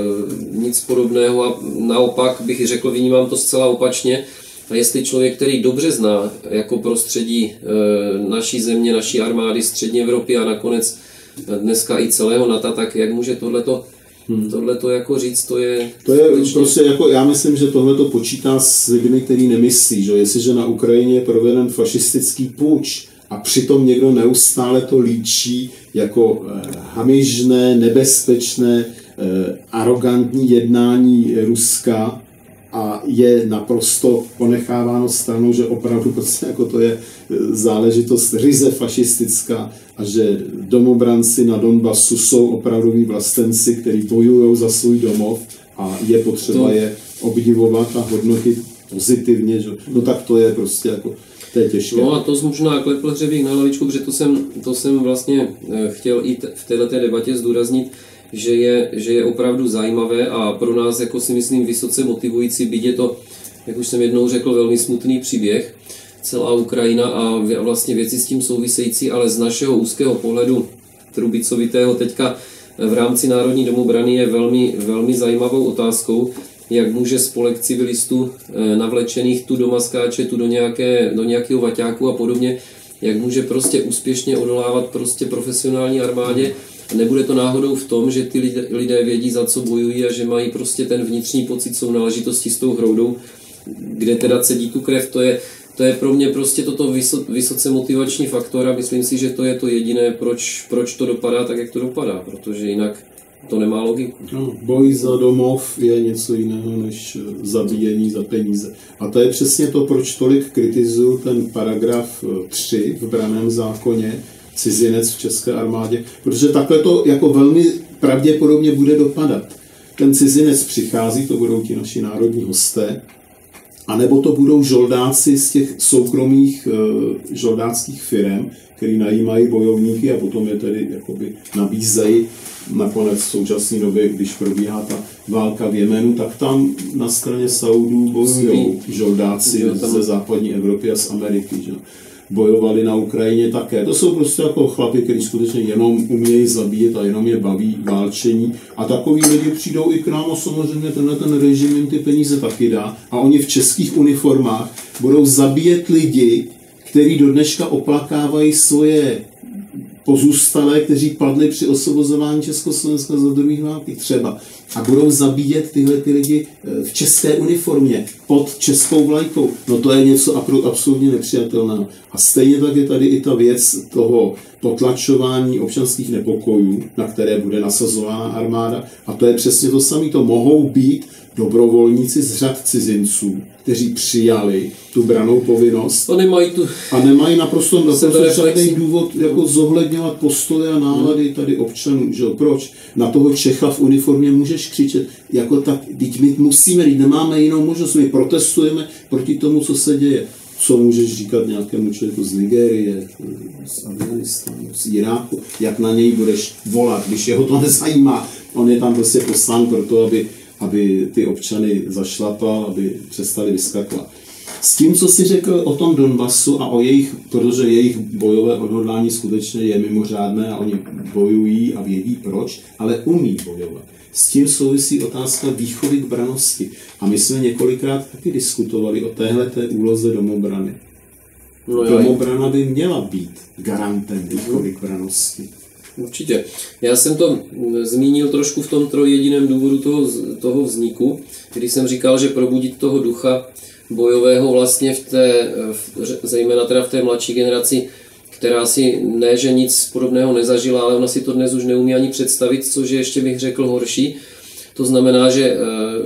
nic podobného a naopak bych řekl, vnímám to zcela opačně. A jestli člověk, který dobře zná jako prostředí e, naší země, naší armády, střední Evropy a nakonec dneska i celého NATO, tak jak může tohleto Hmm. Tohle to jako říct, to je...
To je skutečně... prostě jako, já myslím, že tohle to počítá s lidmi, který nemyslí, že jestliže na Ukrajině je proveden fašistický puč a přitom někdo neustále to líčí jako eh, hamižné, nebezpečné, eh, arrogantní jednání Ruska a je naprosto ponecháváno stranou, že opravdu prostě jako to je záležitost ryze fašistická a že domobranci na Donbasu jsou opravdoví vlastenci, kteří bojují za svůj domov a je potřeba to... je obdivovat a hodnotit pozitivně, že? No tak to je prostě jako, to je těžké.
No a to možná klepl hřebík na hlavičku, protože to jsem, to jsem vlastně chtěl i v této debatě zdůraznit, že je, že je opravdu zajímavé a pro nás, jako si myslím, vysoce motivující, byť je to, jak už jsem jednou řekl, velmi smutný příběh, celá Ukrajina a vlastně věci s tím související, ale z našeho úzkého pohledu trubicovitého teďka v rámci Národní domobrany je velmi, velmi zajímavou otázkou, jak může spolek civilistů navlečených tu do maskáče, tu do, nějaké, do nějakého vaťáku a podobně, jak může prostě úspěšně odolávat prostě profesionální armádě. Nebude to náhodou v tom, že ty lidé, lidé vědí, za co bojují a že mají prostě ten vnitřní pocit sounáležitosti s tou hroudou, kde teda cedí tu krev. To je, to je pro mě prostě toto vyso, vysoce motivační faktor a myslím si, že to je to jediné, proč, proč to dopadá tak, jak to dopadá, protože jinak to nemá logiku.
No, boj za domov je něco jiného než zabíjení za peníze. A to je přesně to, proč tolik kritizuju ten paragraf tři v branném zákoně, cizinec v české armádě, protože takhle to jako velmi pravděpodobně bude dopadat. Ten cizinec přichází, to budou ti naši národní hosté, anebo to budou žoldáci z těch soukromých e, žoldáckých firem, který najímají bojovníky a potom je tedy jakoby nabízejí. Nakonec v současné době, když probíhá ta válka v Jemenu, tak tam na straně Saudů bojují žoldáci ze západní Evropy a z Ameriky. Že? Bojovali na Ukrajině také. To jsou prostě jako chlapi, kteří skutečně jenom umějí zabíjet a jenom je baví válčení. A takový lidi přijdou i k nám a samozřejmě tenhle ten režim jim ty peníze taky dá. A oni v českých uniformách budou zabíjet lidi, kteří do dneška oplakávají svoje pozůstalé, kteří padli při osvobozování Československa za druhé války třeba. A budou zabíjet tyhle ty lidi v české uniformě, pod českou vlajkou. No to je něco absolutně nepřijatelného. A stejně tak je tady i ta věc toho potlačování občanských nepokojů, na které bude nasazována armáda. A to je přesně to samé. To mohou být dobrovolníci z řad cizinců, kteří přijali tu brannou povinnost
a nemají, tu...
a nemají naprosto, naprosto žádný důvod jako zohledňovat postoje a nálady tady občanů. Že? Proč? Na toho Čecha v uniformě můžeš křičet, jako tak, teď my musíme, teď nemáme jinou možnost, my protestujeme proti tomu, co se děje. Co můžeš říkat nějakému člověku z Nigérie, z Afghánistánu, z Iráku, jak na něj budeš volat, když jeho to nezajímá. On je tam prostě poslán proto, aby aby ty občany zašlapal, aby přestali vyskakovat. S tím, co jsi řekl o tom Donbasu a o jejich, protože jejich bojové odhodlání skutečně je mimořádné a oni bojují a vědí proč, ale umí bojovat. S tím souvisí otázka výchovy k brannosti. A my jsme několikrát taky diskutovali o téhleté úloze domobrany.
No
domobrana by měla být garantem výchovy k brannosti.
Určitě. Já jsem to zmínil trošku v tom trojjediném důvodu toho, toho vzniku, když jsem říkal, že probudit toho ducha bojového vlastně v té, v, zejména teda v té mladší generaci, která si ne, že nic podobného nezažila, ale ona si to dnes už neumí ani představit, což je ještě bych řekl horší. To znamená, že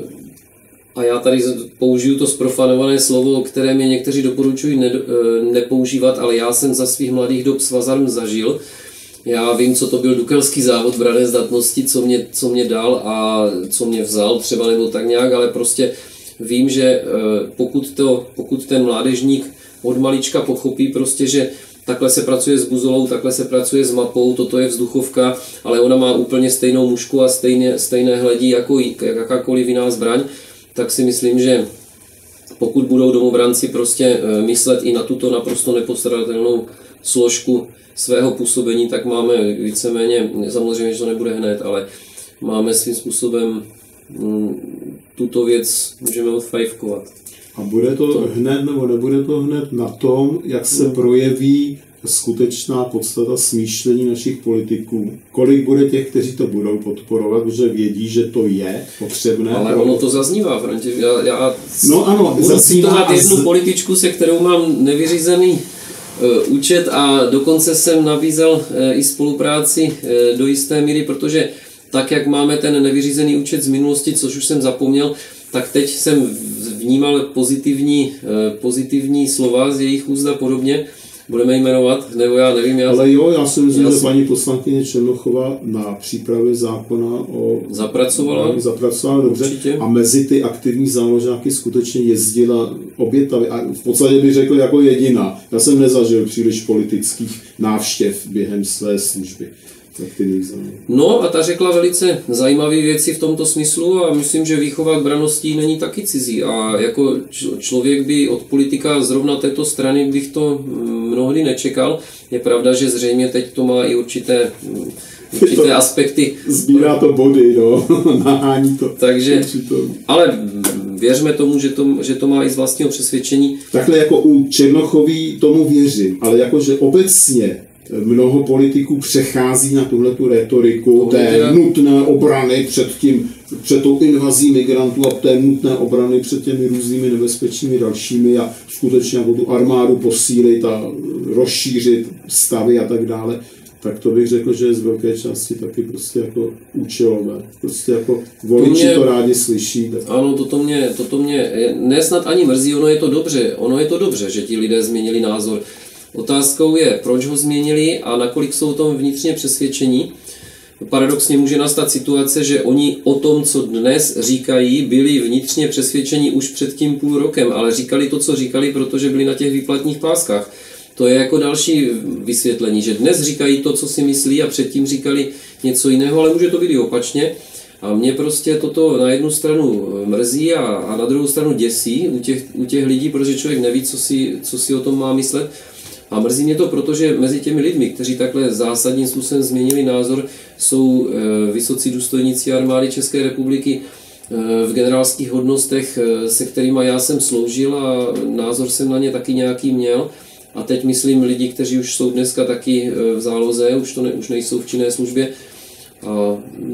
a já tady použiju to zprofanované slovo, které mi někteří doporučují ne, nepoužívat, ale já jsem za svých mladých dob svazarm zažil. Já vím, co to byl dukelský závod branné zdatnosti, co mě, co mě dal a co mě vzal třeba nebo tak nějak, ale prostě vím, že pokud, to, pokud ten mládežník od malička pochopí prostě, že takhle se pracuje s buzolou, takhle se pracuje s mapou, toto je vzduchovka, ale ona má úplně stejnou mušku a stejné, stejné hledí jako jakákoliv jiná zbraň, tak si myslím, že pokud budou domobranci prostě myslet i na tuto naprosto nepostradatelnou složku svého působení, tak máme víceméně, samozřejmě, že to nebude hned, ale máme svým způsobem tuto věc můžeme odfajfkovat.
A bude to, to hned nebo nebude to hned na tom, jak se no. projeví skutečná podstata smýšlení našich politiků. Kolik bude těch, kteří to budou podporovat, protože vědí, že to je potřebné.
Ale pro... ono to zaznívá, Franti. Já, já
no ano,
budu citovat jednu z... političku, se kterou mám nevyřízený uh, účet a dokonce jsem nabízel uh, i spolupráci uh, do jisté míry, protože tak, jak máme ten nevyřízený účet z minulosti, což už jsem zapomněl, tak teď jsem vnímal pozitivní, pozitivní slova z jejich úst a podobně. Budeme jmenovat, nebo já nevím. Já...
Ale jo, já si myslím, já že paní poslankyně Černochová na přípravě zákona o...
Zapracovala.
Zapracovala dobře.
Určitě.
A mezi ty aktivní záložáky skutečně jezdila obětavě. A v podstatě bych řekl jako jediná. Já jsem nezažil příliš politických návštěv během své služby.
No a ta řekla velice zajímavé věci v tomto smyslu a myslím, že výchova k brannosti není taky cizí a jako člověk by od politika zrovna této strany bych to mnohdy nečekal. Je pravda, že zřejmě teď to má i určité, určité to aspekty.
Sbírá to body, no, nahání to.
Takže, ale věřme tomu, že to, že to má i z vlastního přesvědčení.
Takhle jako u Černochový tomu věřím, ale jakože obecně mnoho politiků přechází na tuhletu retoriku té je... nutné obrany před tím, před tou invazí migrantů a té nutné obrany před těmi různými nebezpečnými dalšími a skutečně jako tu armádu posílit a rozšířit stavy a tak dále, tak to bych řekl, že je z velké části taky prostě jako účelové. Prostě jako voliči to, mě, to rádi slyší. Tak.
Ano, toto mě, toto mě nesnad ani mrzí, ono je to dobře, ono je to dobře, že ti lidé změnili názor. Otázkou je, proč ho změnili a nakolik jsou o tom vnitřně přesvědčení. Paradoxně může nastat situace, že oni o tom, co dnes říkají, byli vnitřně přesvědčeni už před tím půl rokem, ale říkali to, co říkali, protože byli na těch výplatních páskách. To je jako další vysvětlení, že dnes říkají to, co si myslí a předtím říkali něco jiného, ale může to být i opačně. A mě prostě toto na jednu stranu mrzí a, a na druhou stranu děsí u těch, u těch lidí, protože člověk neví, co si, co si o tom má myslet. A mrzí mě to, protože mezi těmi lidmi, kteří takhle zásadním způsobem změnili názor, jsou e, vysocí důstojníci armády České republiky e, v generálských hodnostech, e, se kterými já jsem sloužil a názor jsem na ně taky nějaký měl. A teď myslím lidi, kteří už jsou dneska taky v záloze, už, to ne, už nejsou v činné službě. A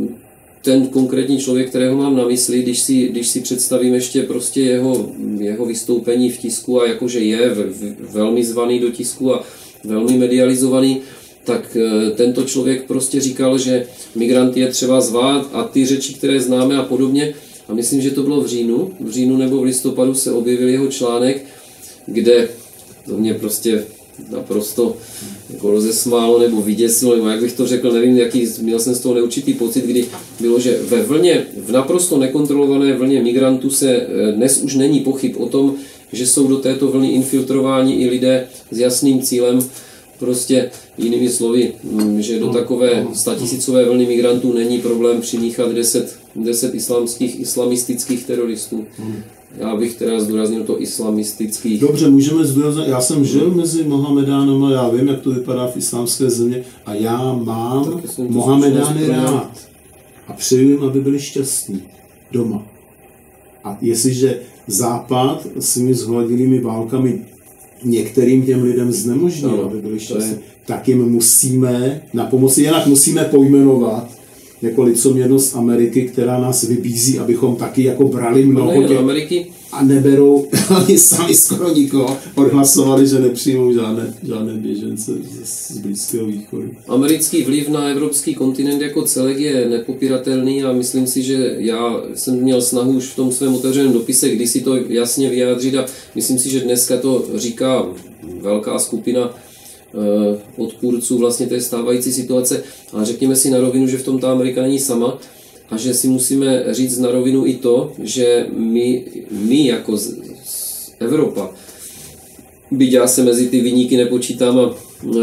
ten konkrétní člověk, kterého mám na mysli, když si, když si představím ještě prostě jeho, jeho vystoupení v tisku a jakože je v, v, velmi zvaný do tisku a velmi medializovaný, tak tento člověk prostě říkal, že migranty je třeba zvát a ty řeči, které známe a podobně. A myslím, že to bylo v říjnu, v říjnu nebo v listopadu se objevil jeho článek, kde to mě prostě naprosto jako rozesmálo nebo vyděsilo, nebo jak bych to řekl, nevím, jaký, měl jsem z toho neurčitý pocit, kdy bylo, že ve vlně, v naprosto nekontrolované vlně migrantů se dnes už není pochyb o tom, že jsou do této vlny infiltrováni i lidé s jasným cílem, prostě jinými slovy, že do takové statisícové vlny migrantů není problém přimíchat deset, deset islamských, islamistických teroristů. Já bych teda zdůraznil to islamistický.
Dobře, můžeme zdůraznit. Já jsem žil mezi Mohamedánama, já vím, jak to vypadá v islámské země a já mám Mohamedány rád. A přeju jim, aby byli šťastní doma. A jestliže Západ svými zhladilými válkami některým těm lidem znemožnil,
no,
aby byli šťastní, tak jim musíme na pomoci, jinak musíme pojmenovat jako licoměrnost Ameriky, která nás vybízí, abychom taky jako brali mnoho
no,
těch
Ameriky
a neberou, oni sami skoro nikoho odhlasovali, že nepřijmou žádné, žádné běžence z, z Blízkého východu.
Americký vliv na evropský kontinent jako celek je nepopiratelný a myslím si, že já jsem měl snahu už v tom svém otevřeném dopise kdysi to jasně vyjádřit a myslím si, že dneska to říká velká skupina eh, odpůrců vlastně té stávající situace, ale řekněme si na rovinu, že v tom ta Amerika není sama a že si musíme říct na rovinu i to, že my, my jako z, z Evropa, byť já se mezi ty viníky nepočítám a,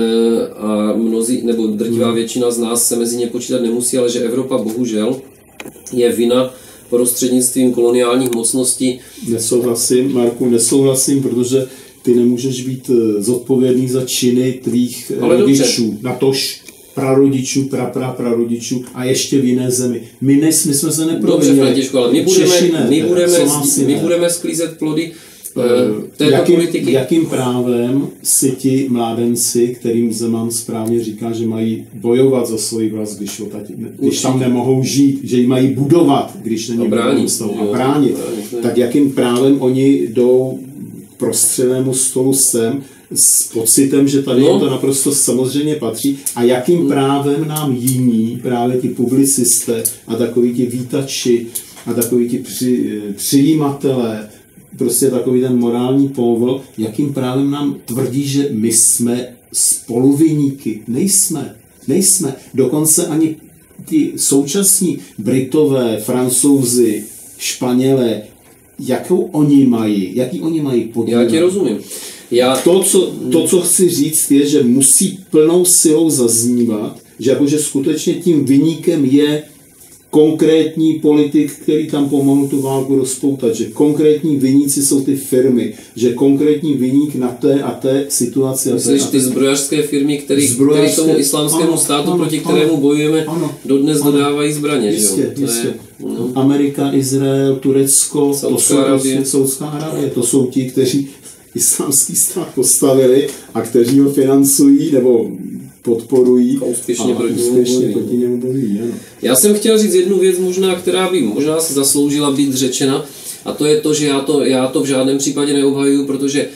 a mnozí, nebo drtivá většina z nás se mezi ně počítat nemusí, ale že Evropa bohužel je vina prostřednictvím koloniálních mocností.
Nesouhlasím, Marku, nesouhlasím, protože ty nemůžeš být zodpovědný za činy tvých ale rodičů, dobře. Natož prarodičů, pra, pra, prarodičů a ještě v jiné zemi. My, nejsme, my jsme se neprovinili.
Dobře, Františku, ale my budeme, ne, my budeme, my budeme sklízet plody této
jakým,
politiky.
Jakým právem si ti mládenci, kterým Zeman správně říká, že mají bojovat za svoji vlast, když, otať, když tam nemohou žít, že ji mají budovat, když není
bránit,
stavu, a bránit, tak jakým právem oni jdou k prostřelému stolu sem s pocitem, že tady no. to naprosto samozřejmě patří a jakým právem nám jiní, právě ti publicisté a takoví ti vítači a takoví ti při, přijímatelé, prostě takový ten morální povol, jakým právem nám tvrdí, že my jsme spoluviníky. Nejsme. Nejsme. Dokonce ani ti současní Britové, Francouzi, Španělé, jakou oni mají, jaký oni mají podíl.
Já ti rozumím. Já...
To, co, to, co chci říct, je, že musí plnou silou zaznívat, že jakože skutečně tím viníkem je konkrétní politik, který tam pomohl tu válku rozpoutat, že konkrétní viníci jsou ty firmy, že konkrétní viník na té a té situaci.
Myslíš ty zbrojařské firmy, který, zbrojařské, který tomu islámskému ano, státu, ano, proti ano, kterému bojujeme, ano, dodnes ano, dodávají zbraně.
Jistě, jistě. Je, no. Amerika, Izrael, Turecko, Saudská Arábie. Saudská Arábie, to jsou ti, kteří islámský stát postavili a kteří ho financují nebo podporují
a úspěšně
a
proti,
úspěšně proti němu bojují.
Já jsem chtěl říct jednu věc, možná, která by možná si zasloužila být řečena, a to je to, že já to, já to v žádném případě neobhajuju, protože e,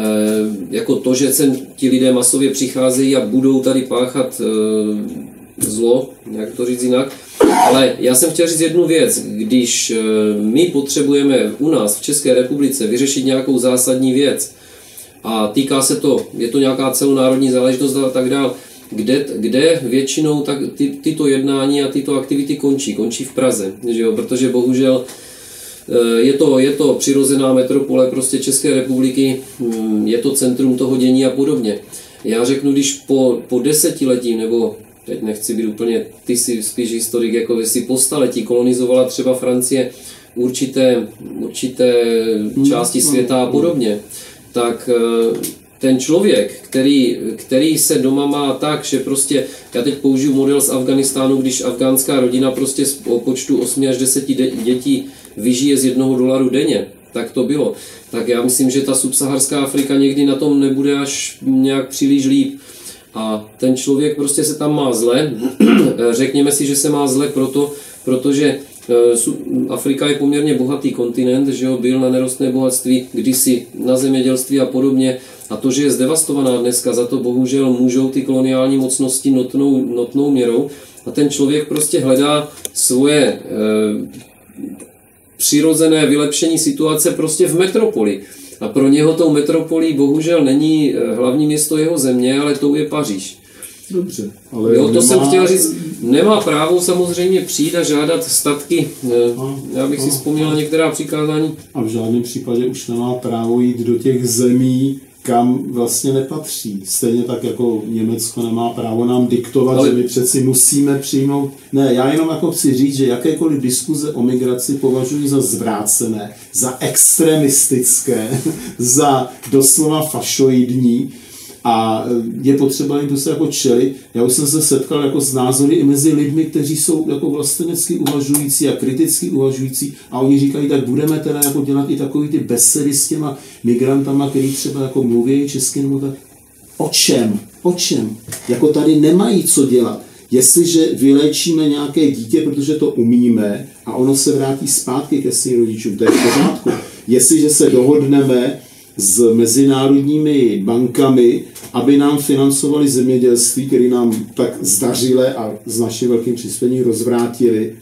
jako to, že sem ti lidé masově přicházejí a budou tady páchat e, zlo, jak to říct jinak, ale já jsem chtěl říct jednu věc, když e, my potřebujeme u nás v České republice vyřešit nějakou zásadní věc, a týká se to, je to nějaká celonárodní záležitost a tak dále, kde, kde většinou tak ty, tyto jednání a tyto aktivity končí. Končí v Praze, že jo? Protože bohužel je to, je to přirozená metropole prostě České republiky, je to centrum toho dění a podobně. Já řeknu, když po, po desetiletí, nebo teď nechci být úplně, ty si spíš historik, jako jestli po staletí kolonizovala třeba Francie určité, určité části světa a podobně, tak ten člověk, který, který se doma má tak, že prostě, já teď použiju model z Afganistánu, když afgánská rodina prostě o počtu osmi až deseti dětí vyžije z jednoho dolaru denně, tak to bylo. Tak já myslím, že ta subsaharská Afrika někdy na tom nebude až nějak příliš líp. A ten člověk prostě se tam má zle. Řekněme si, že se má zle proto, protože Afrika je poměrně bohatý kontinent, že jo, byl na nerostné bohatství, kdysi na zemědělství a podobně. A to, že je zdevastovaná dneska, za to bohužel můžou ty koloniální mocnosti notnou, notnou měrou. A ten člověk prostě hledá svoje e, přirozené vylepšení situace prostě v metropoli. A pro něho tou metropolí bohužel není hlavní město jeho země, ale tou je Paříž.
Dobře, ale
jo, to
nemá...
jsem chtěl říct, nemá právo samozřejmě přijít a žádat statky, a, já bych a, si vzpomněl na některá přikázání.
A v žádném případě už nemá právo jít do těch zemí, kam vlastně nepatří. Stejně tak jako Německo nemá právo nám diktovat, ale... že my přeci musíme přijmout. Ne, já jenom jako chci říct, že jakékoliv diskuze o migraci považuji za zvrácené, za extremistické, za doslova fašoidní. A je potřeba jim prostě jako čelit. Já už jsem se setkal jako s názory i mezi lidmi, kteří jsou jako vlastenecky uvažující a kriticky uvažující a oni říkají, tak budeme teda jako dělat i takový ty besedy s těma migrantama, který třeba jako mluví česky nebo tak. O čem? O čem? Jako tady nemají co dělat. Jestliže vyléčíme nějaké dítě, protože to umíme a ono se vrátí zpátky ke svým rodičům, to je v pořádku. Jestliže se dohodneme s mezinárodními bankami, aby nám financovali zemědělství, který nám tak zdařile a s naším velkým přispěním rozvrátili.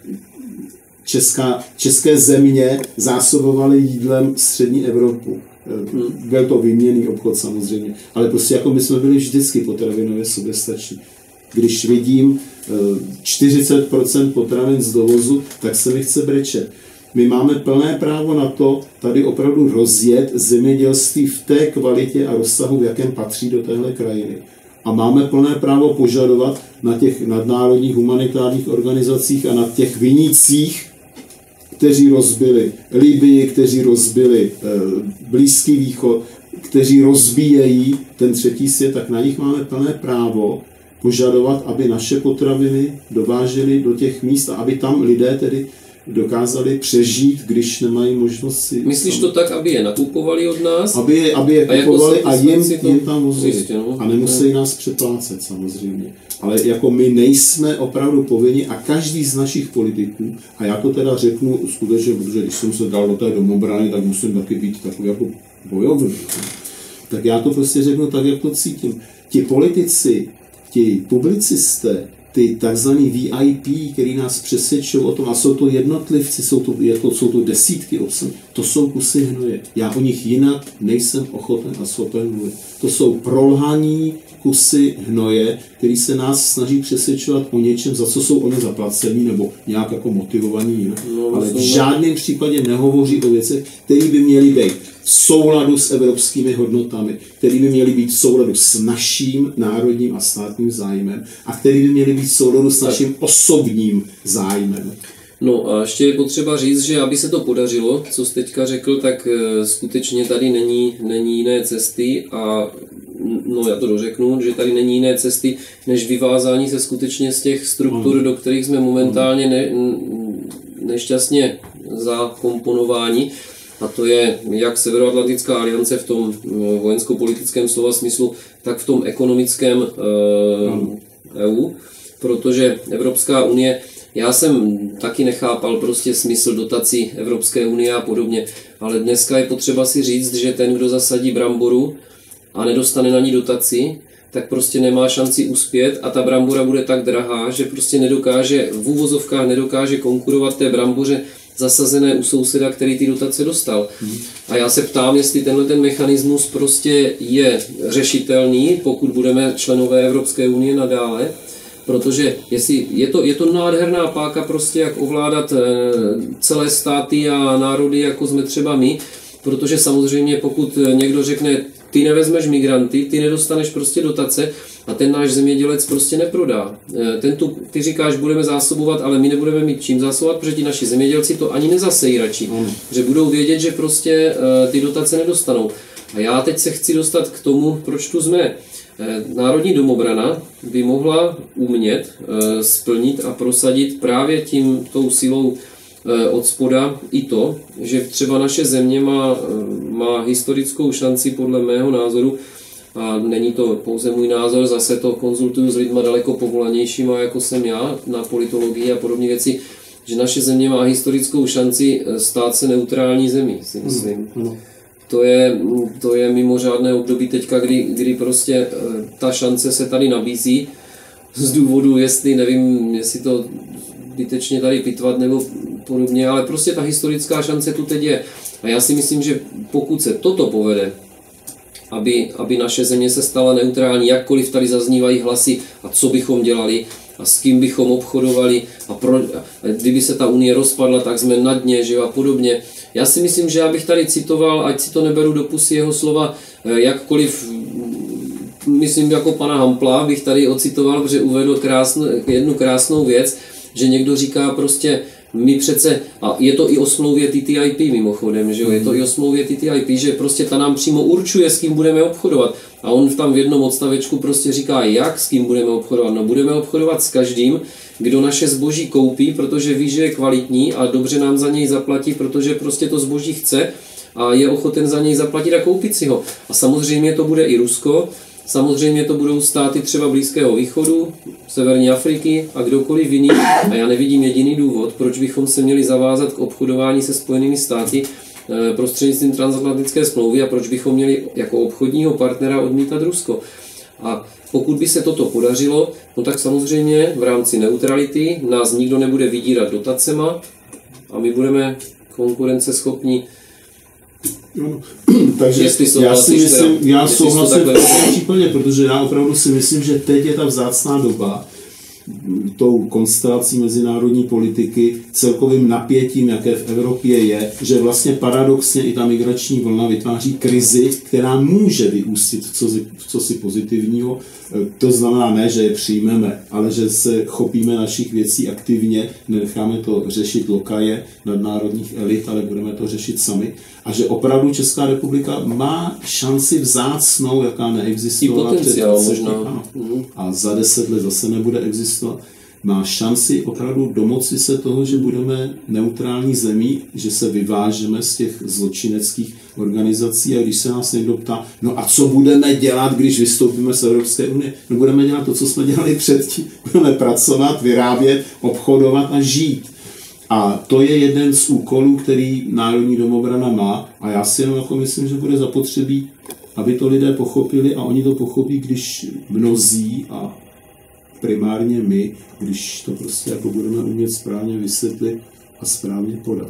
Česká, české země zásobovaly jídlem střední Evropu. Byl to výměnný obchod samozřejmě, ale prostě jako my jsme byli vždycky potravinově soběstační. Když vidím čtyřicet procent potravin z dovozu, tak se mi chce brečet. My máme plné právo na to tady opravdu rozjet zemědělství v té kvalitě a rozsahu, v jakém patří do téhle krajiny. A máme plné právo požadovat na těch nadnárodních humanitárních organizacích a na těch vinících, kteří rozbili Libii, kteří rozbili Blízký východ, kteří rozbíjejí ten třetí svět, tak na nich máme plné právo požadovat, aby naše potraviny dovážely do těch míst a aby tam lidé tedy dokázali přežít, když nemají možnost si...
Myslíš to tak, aby je nakupovali od nás?
Aby je, aby je
a
kupovali
jako
a jim,
to...
jim tam vozili.
Jistě, no.
A nemusí ne. nás přeplácet samozřejmě. Ale jako my nejsme opravdu povinni a každý z našich politiků, a já to teda řeknu skutečně, protože když jsem se dal do té domobrany, tak musím taky být takový jako bojovný. Tak já to prostě řeknu tak, jak to cítím. Ti politici, ti publicisté, ty takzvaný V I P, který nás přesvědčují o tom, a jsou to jednotlivci, jsou to, jako, jsou to desítky obsah, to jsou kusy hnoje. Já o nich jinak nejsem ochoten a schopen mluvit. To jsou prolhaní kusy hnoje, který se nás snaží přesvědčovat o něčem, za co jsou oni zaplacení nebo nějak jako motivovaní. No, ale v žádném případě nehovoří o věcech, které by měly být v souladu s evropskými hodnotami, které by měly být v souladu s naším národním a státním zájmem a které by měly být v souladu s naším osobním zájmem.
No a ještě je potřeba říct, že aby se to podařilo, co jsi teďka řekl, tak skutečně tady není, není jiné cesty a no já to dořeknu, že tady není jiné cesty, než vyvázání se skutečně z těch struktur, do kterých jsme momentálně ne, nešťastně zakomponováni. A to je jak Severoatlantická aliance v tom vojensko-politickém slova smyslu, tak v tom ekonomickém E U, protože Evropská unie, já jsem taky nechápal prostě smysl dotací Evropské unie a podobně, ale dneska je potřeba si říct, že ten, kdo zasadí bramboru a nedostane na ní dotaci, tak prostě nemá šanci uspět a ta brambora bude tak drahá, že prostě nedokáže, v úvozovkách nedokáže konkurovat té bramboře zasazené u souseda, který ty dotace dostal. Hmm. A já se ptám, jestli tenhle ten mechanismus prostě je řešitelný, pokud budeme členové Evropské unie nadále, protože jestli je to, je to nádherná páka prostě, jak ovládat celé státy a národy, jako jsme třeba my, protože samozřejmě pokud někdo řekne, ty nevezmeš migranty, ty nedostaneš prostě dotace a ten náš zemědělec prostě neprodá. Ten tu, ty říkáš, budeme zásobovat, ale my nebudeme mít čím zásobovat, protože ti naši zemědělci to ani nezasejí radši, mm. že budou vědět, že prostě ty dotace nedostanou. A já teď se chci dostat k tomu, proč tu jsme. Národní domobrana by mohla umět splnit a prosadit právě tím tou silou od spoda i to, že třeba naše země má, má historickou šanci podle mého názoru, a není to pouze můj názor, zase to konzultuju s lidma daleko povolanějšíma, jako jsem já, na politologii a podobné věci, že naše země má historickou šanci stát se neutrální zemí, si myslím. Mm, to je, to je mimořádné období teďka, kdy, kdy prostě ta šance se tady nabízí z důvodu, jestli nevím, jestli to zbytečně tady pitvat nebo podobně, ale prostě ta historická šance tu teď je. A já si myslím, že pokud se toto povede, aby, aby naše země se stala neutrální, jakkoliv tady zaznívají hlasy a co bychom dělali a s kým bychom obchodovali a, pro, a kdyby se ta unie rozpadla, tak jsme na dně, že a podobně. Já si myslím, že já bych tady citoval, ať si to neberu do pusy jeho slova, jakkoliv, myslím jako pana Hampla, bych tady ocitoval, protože uvedl krásnou, jednu krásnou věc, že někdo říká prostě, My přece, a je to i o smlouvě T T I P mimochodem, že jo? Je to i o smlouvě T T I P, že prostě ta nám přímo určuje, s kým budeme obchodovat. A on tam v jednom odstavečku prostě říká, jak s kým budeme obchodovat. No budeme obchodovat s každým, kdo naše zboží koupí, protože ví, že je kvalitní a dobře nám za něj zaplatí, protože prostě to zboží chce a je ochoten za něj zaplatit a koupit si ho. A samozřejmě to bude i Rusko, samozřejmě to budou státy třeba Blízkého východu, Severní Afriky a kdokoliv jiný. A já nevidím jediný důvod, proč bychom se měli zavázat k obchodování se Spojenými státy prostřednictvím transatlantické smlouvy a proč bychom měli jako obchodního partnera odmítat Rusko. A pokud by se toto podařilo, no tak samozřejmě v rámci neutrality nás nikdo nebude vydírat dotacema a my budeme konkurenceschopní.
No, takže já si myslím, já souhlasím případně, protože já opravdu si myslím, že teď je ta vzácná doba, tou konstelací mezinárodní politiky, celkovým napětím, jaké v Evropě je, že vlastně paradoxně i ta migrační vlna vytváří krizi, která může vyústit v cosi, v cosi pozitivního. To znamená ne, že je přijmeme, ale že se chopíme našich věcí aktivně, nenecháme to řešit lokaje nadnárodních elit, ale budeme to řešit sami. A že opravdu Česká republika má šanci vzácnou, jaká neexistovala před třiceti a za deset let zase nebude existovat. Má šanci opravdu domoci se toho, že budeme neutrální zemí, že se vyvážeme z těch zločineckých organizací a když se nás někdo ptá, no a co budeme dělat, když vystoupíme z Evropské unie? No budeme dělat to, co jsme dělali předtím. Budeme pracovat, vyrábět, obchodovat a žít. A to je jeden z úkolů, který Národní domobrana má a já si jenom jako myslím, že bude zapotřebí, aby to lidé pochopili a oni to pochopí, když mnozí a primárně my, když to prostě jako budeme umět správně vysvětlit a správně podat.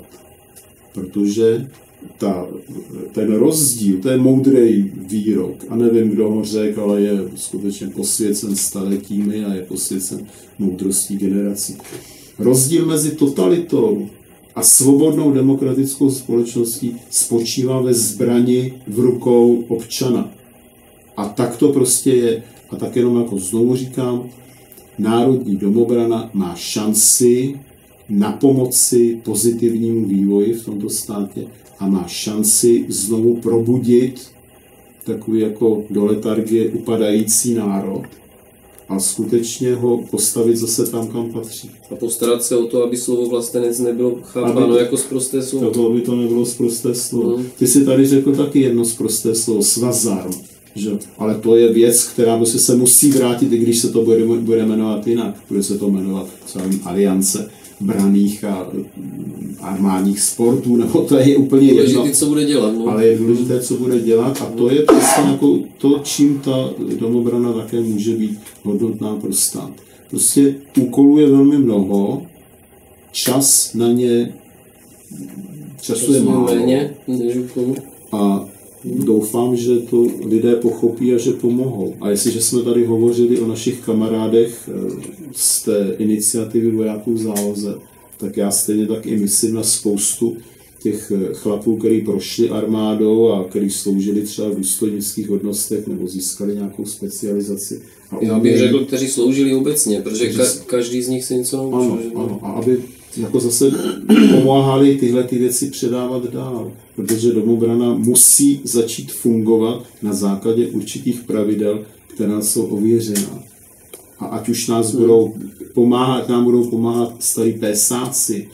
Protože ta, ten rozdíl, to je moudrý výrok a nevím, kdo ho řekl, ale je skutečně posvěcen staletími a je posvěcen moudrostí generací. Rozdíl mezi totalitou a svobodnou demokratickou společností spočívá ve zbrani v rukou občana. A tak to prostě je. A tak jenom jako znovu říkám, Národní domobrana má šanci na pomoci pozitivnímu vývoji v tomto státě a má šanci znovu probudit takový jako do letargie upadající národ a skutečně ho postavit zase tam, kam patří.
A postarat se o to, aby slovo vlastenec nebylo chápáno jako sprosté slovo.
To, aby to nebylo sprosté slovo. Mm. Ty jsi tady řekl taky jedno sprosté slovo, svazarm. Že? Ale to je věc, která prostě se musí vrátit, i když se to bude, bude jmenovat jinak. Bude se to jmenovat celým aliance braných a armádních sportů, nebo to je úplně jedno.
Důležité, co bude dělat. No?
Ale je důležité, co bude dělat a to je přesně jako to, čím ta domobrana také může být hodnotná pro stát. Prostě úkolů je velmi mnoho, čas na ně, času je málo.
Méně, než úkolů.
A doufám, že to lidé pochopí a že pomohou. A jestliže jsme tady hovořili o našich kamarádech z té iniciativy vojáků v záloze, tak já stejně tak i myslím na spoustu těch chlapů, kteří prošli armádou a kteří sloužili třeba v důstojnických hodnostech nebo získali nějakou specializaci.
A já bych řekl, kteří sloužili obecně, protože ka- každý z nich se něco naučil.
Ano, ano. A aby jako zase pomáhali tyhle ty věci předávat dál, protože domobrana musí začít fungovat na základě určitých pravidel, která jsou ověřená. A ať už nás budou pomáhat, nám budou pomáhat starí pésáci,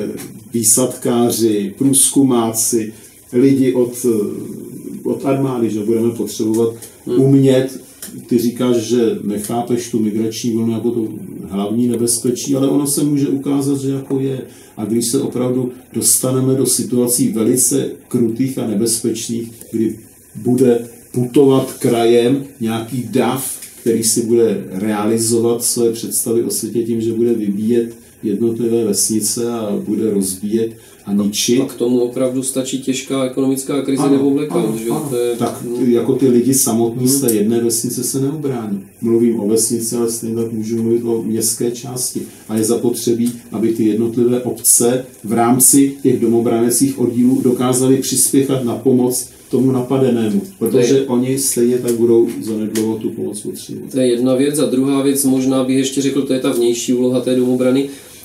výsadkáři, průzkumáci, lidi od, od armády, že budeme potřebovat umět. Ty říkáš, že nechápeš tu migrační vlnu jako to hlavní nebezpečí, ale ono se může ukázat, že jako je. A když se opravdu dostaneme do situací velice krutých a nebezpečných, kdy bude putovat krajem nějaký dav, který si bude realizovat své představy o světě tím, že bude vybíjet jednotlivé vesnice a bude rozbíjet a ničit.
A k tomu opravdu stačí těžká ekonomická krize nebo blackout.
Tak jako ty lidi samotní z té jedné vesnice se neubrání. Mluvím o vesnici, ale stejně tak můžu mluvit o městské části. A je zapotřebí, aby ty jednotlivé obce v rámci těch domobraneckých oddílů dokázaly přispěchat na pomoc tomu napadenému, protože je, oni stejně tak budou zanedlouho tu pomoc potřebovat.
To je jedna věc a druhá věc, možná bych ještě řekl, to je ta vnější úloha té domobrany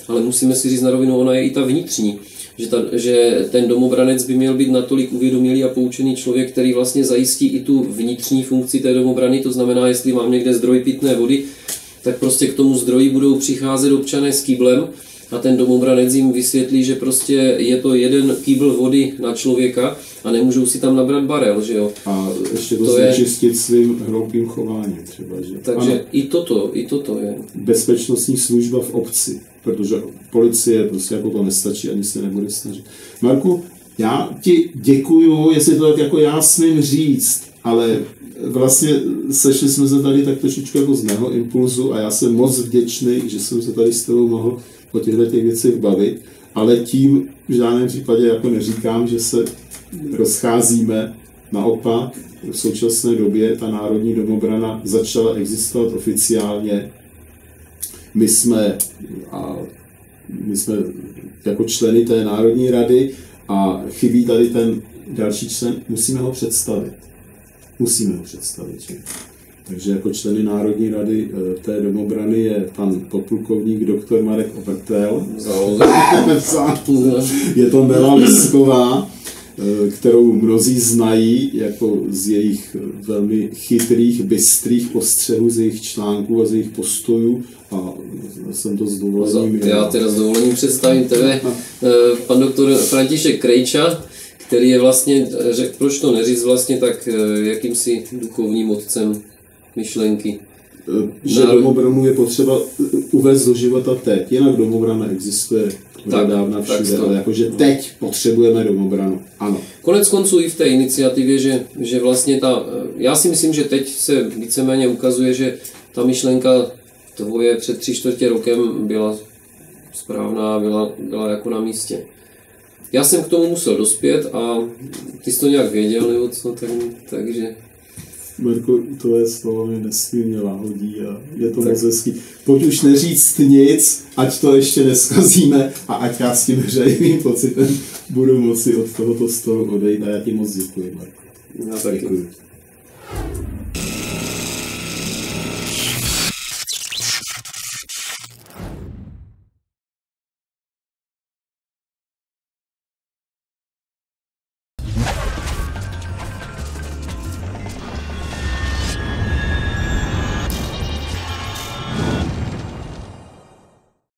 ale musíme si říct na rovinu, ona je i ta vnitřní. Že, ta, že ten domobranec by měl být natolik uvědomělý a poučený člověk, který vlastně zajistí i tu vnitřní funkci té domobrany, to znamená, jestli mám někde zdroj pitné vody, tak prostě k tomu zdroji budou přicházet občané s kýblem a ten domobranec jim vysvětlí, že prostě je to jeden kýbl vody na člověka a nemůžou si tam nabrat barel, že jo.
A ještě to,
to
znečistit je... svým hloupým chováním třeba, že?
Takže ano. i toto, i toto je.
Bezpečnostní služba v obci, protože policie prostě jako to nestačí, ani se nebude snažit. Marku, já ti děkuju, jestli to tak jako já smím říct, ale vlastně sešli jsme se tady tak trošičku jako z mého impulzu a já jsem moc vděčný, že jsem se tady s tebou mohl o těchto těch věcech bavit, ale tím v žádném případě jako neříkám, že se rozcházíme. Naopak v současné době ta Národní domobrana začala existovat oficiálně. My jsme, a my jsme jako členy té Národní rady a chybí tady ten další člen, musíme ho představit. Musíme ho představit. Že? Takže jako členy Národní rady té domobrany je pan podplukovník doktor Marek Obertel. Je to Nela Lisková, kterou mnozí znají jako z jejich velmi chytrých, bystrých postřehů, z jejich článků a z jejich postojů. A jsem to s dovolením...
Já teda s dovolením představím tebe. Pan doktor František Krejča, který je vlastně, řekl, proč to neříct vlastně, tak jakýmsi duchovním otcem myšlenky.
Že Národ... domobranu je potřeba uvést do života teď, jinak domobrana existuje dávna všude, ale jakože teď potřebujeme domobranu. Ano.
Konec konců i v té iniciativě, že, že vlastně ta, já si myslím, že teď se víceméně ukazuje, že ta myšlenka tvoje před tři čtvrtě rokem byla správná, byla, byla jako na místě. Já jsem k tomu musel dospět a ty jsi to nějak věděl, nebo co, tak, takže...
Marko, tvoje slovo mě nesmírně láhodí a je to moc hezký. Pojď už neříct nic, ať to ještě neskazíme a ať já s tím hřejivým pocitem budu moci od tohoto stolu odejít a já ti moc děkuji, Marko.
Já taky. Děkuji.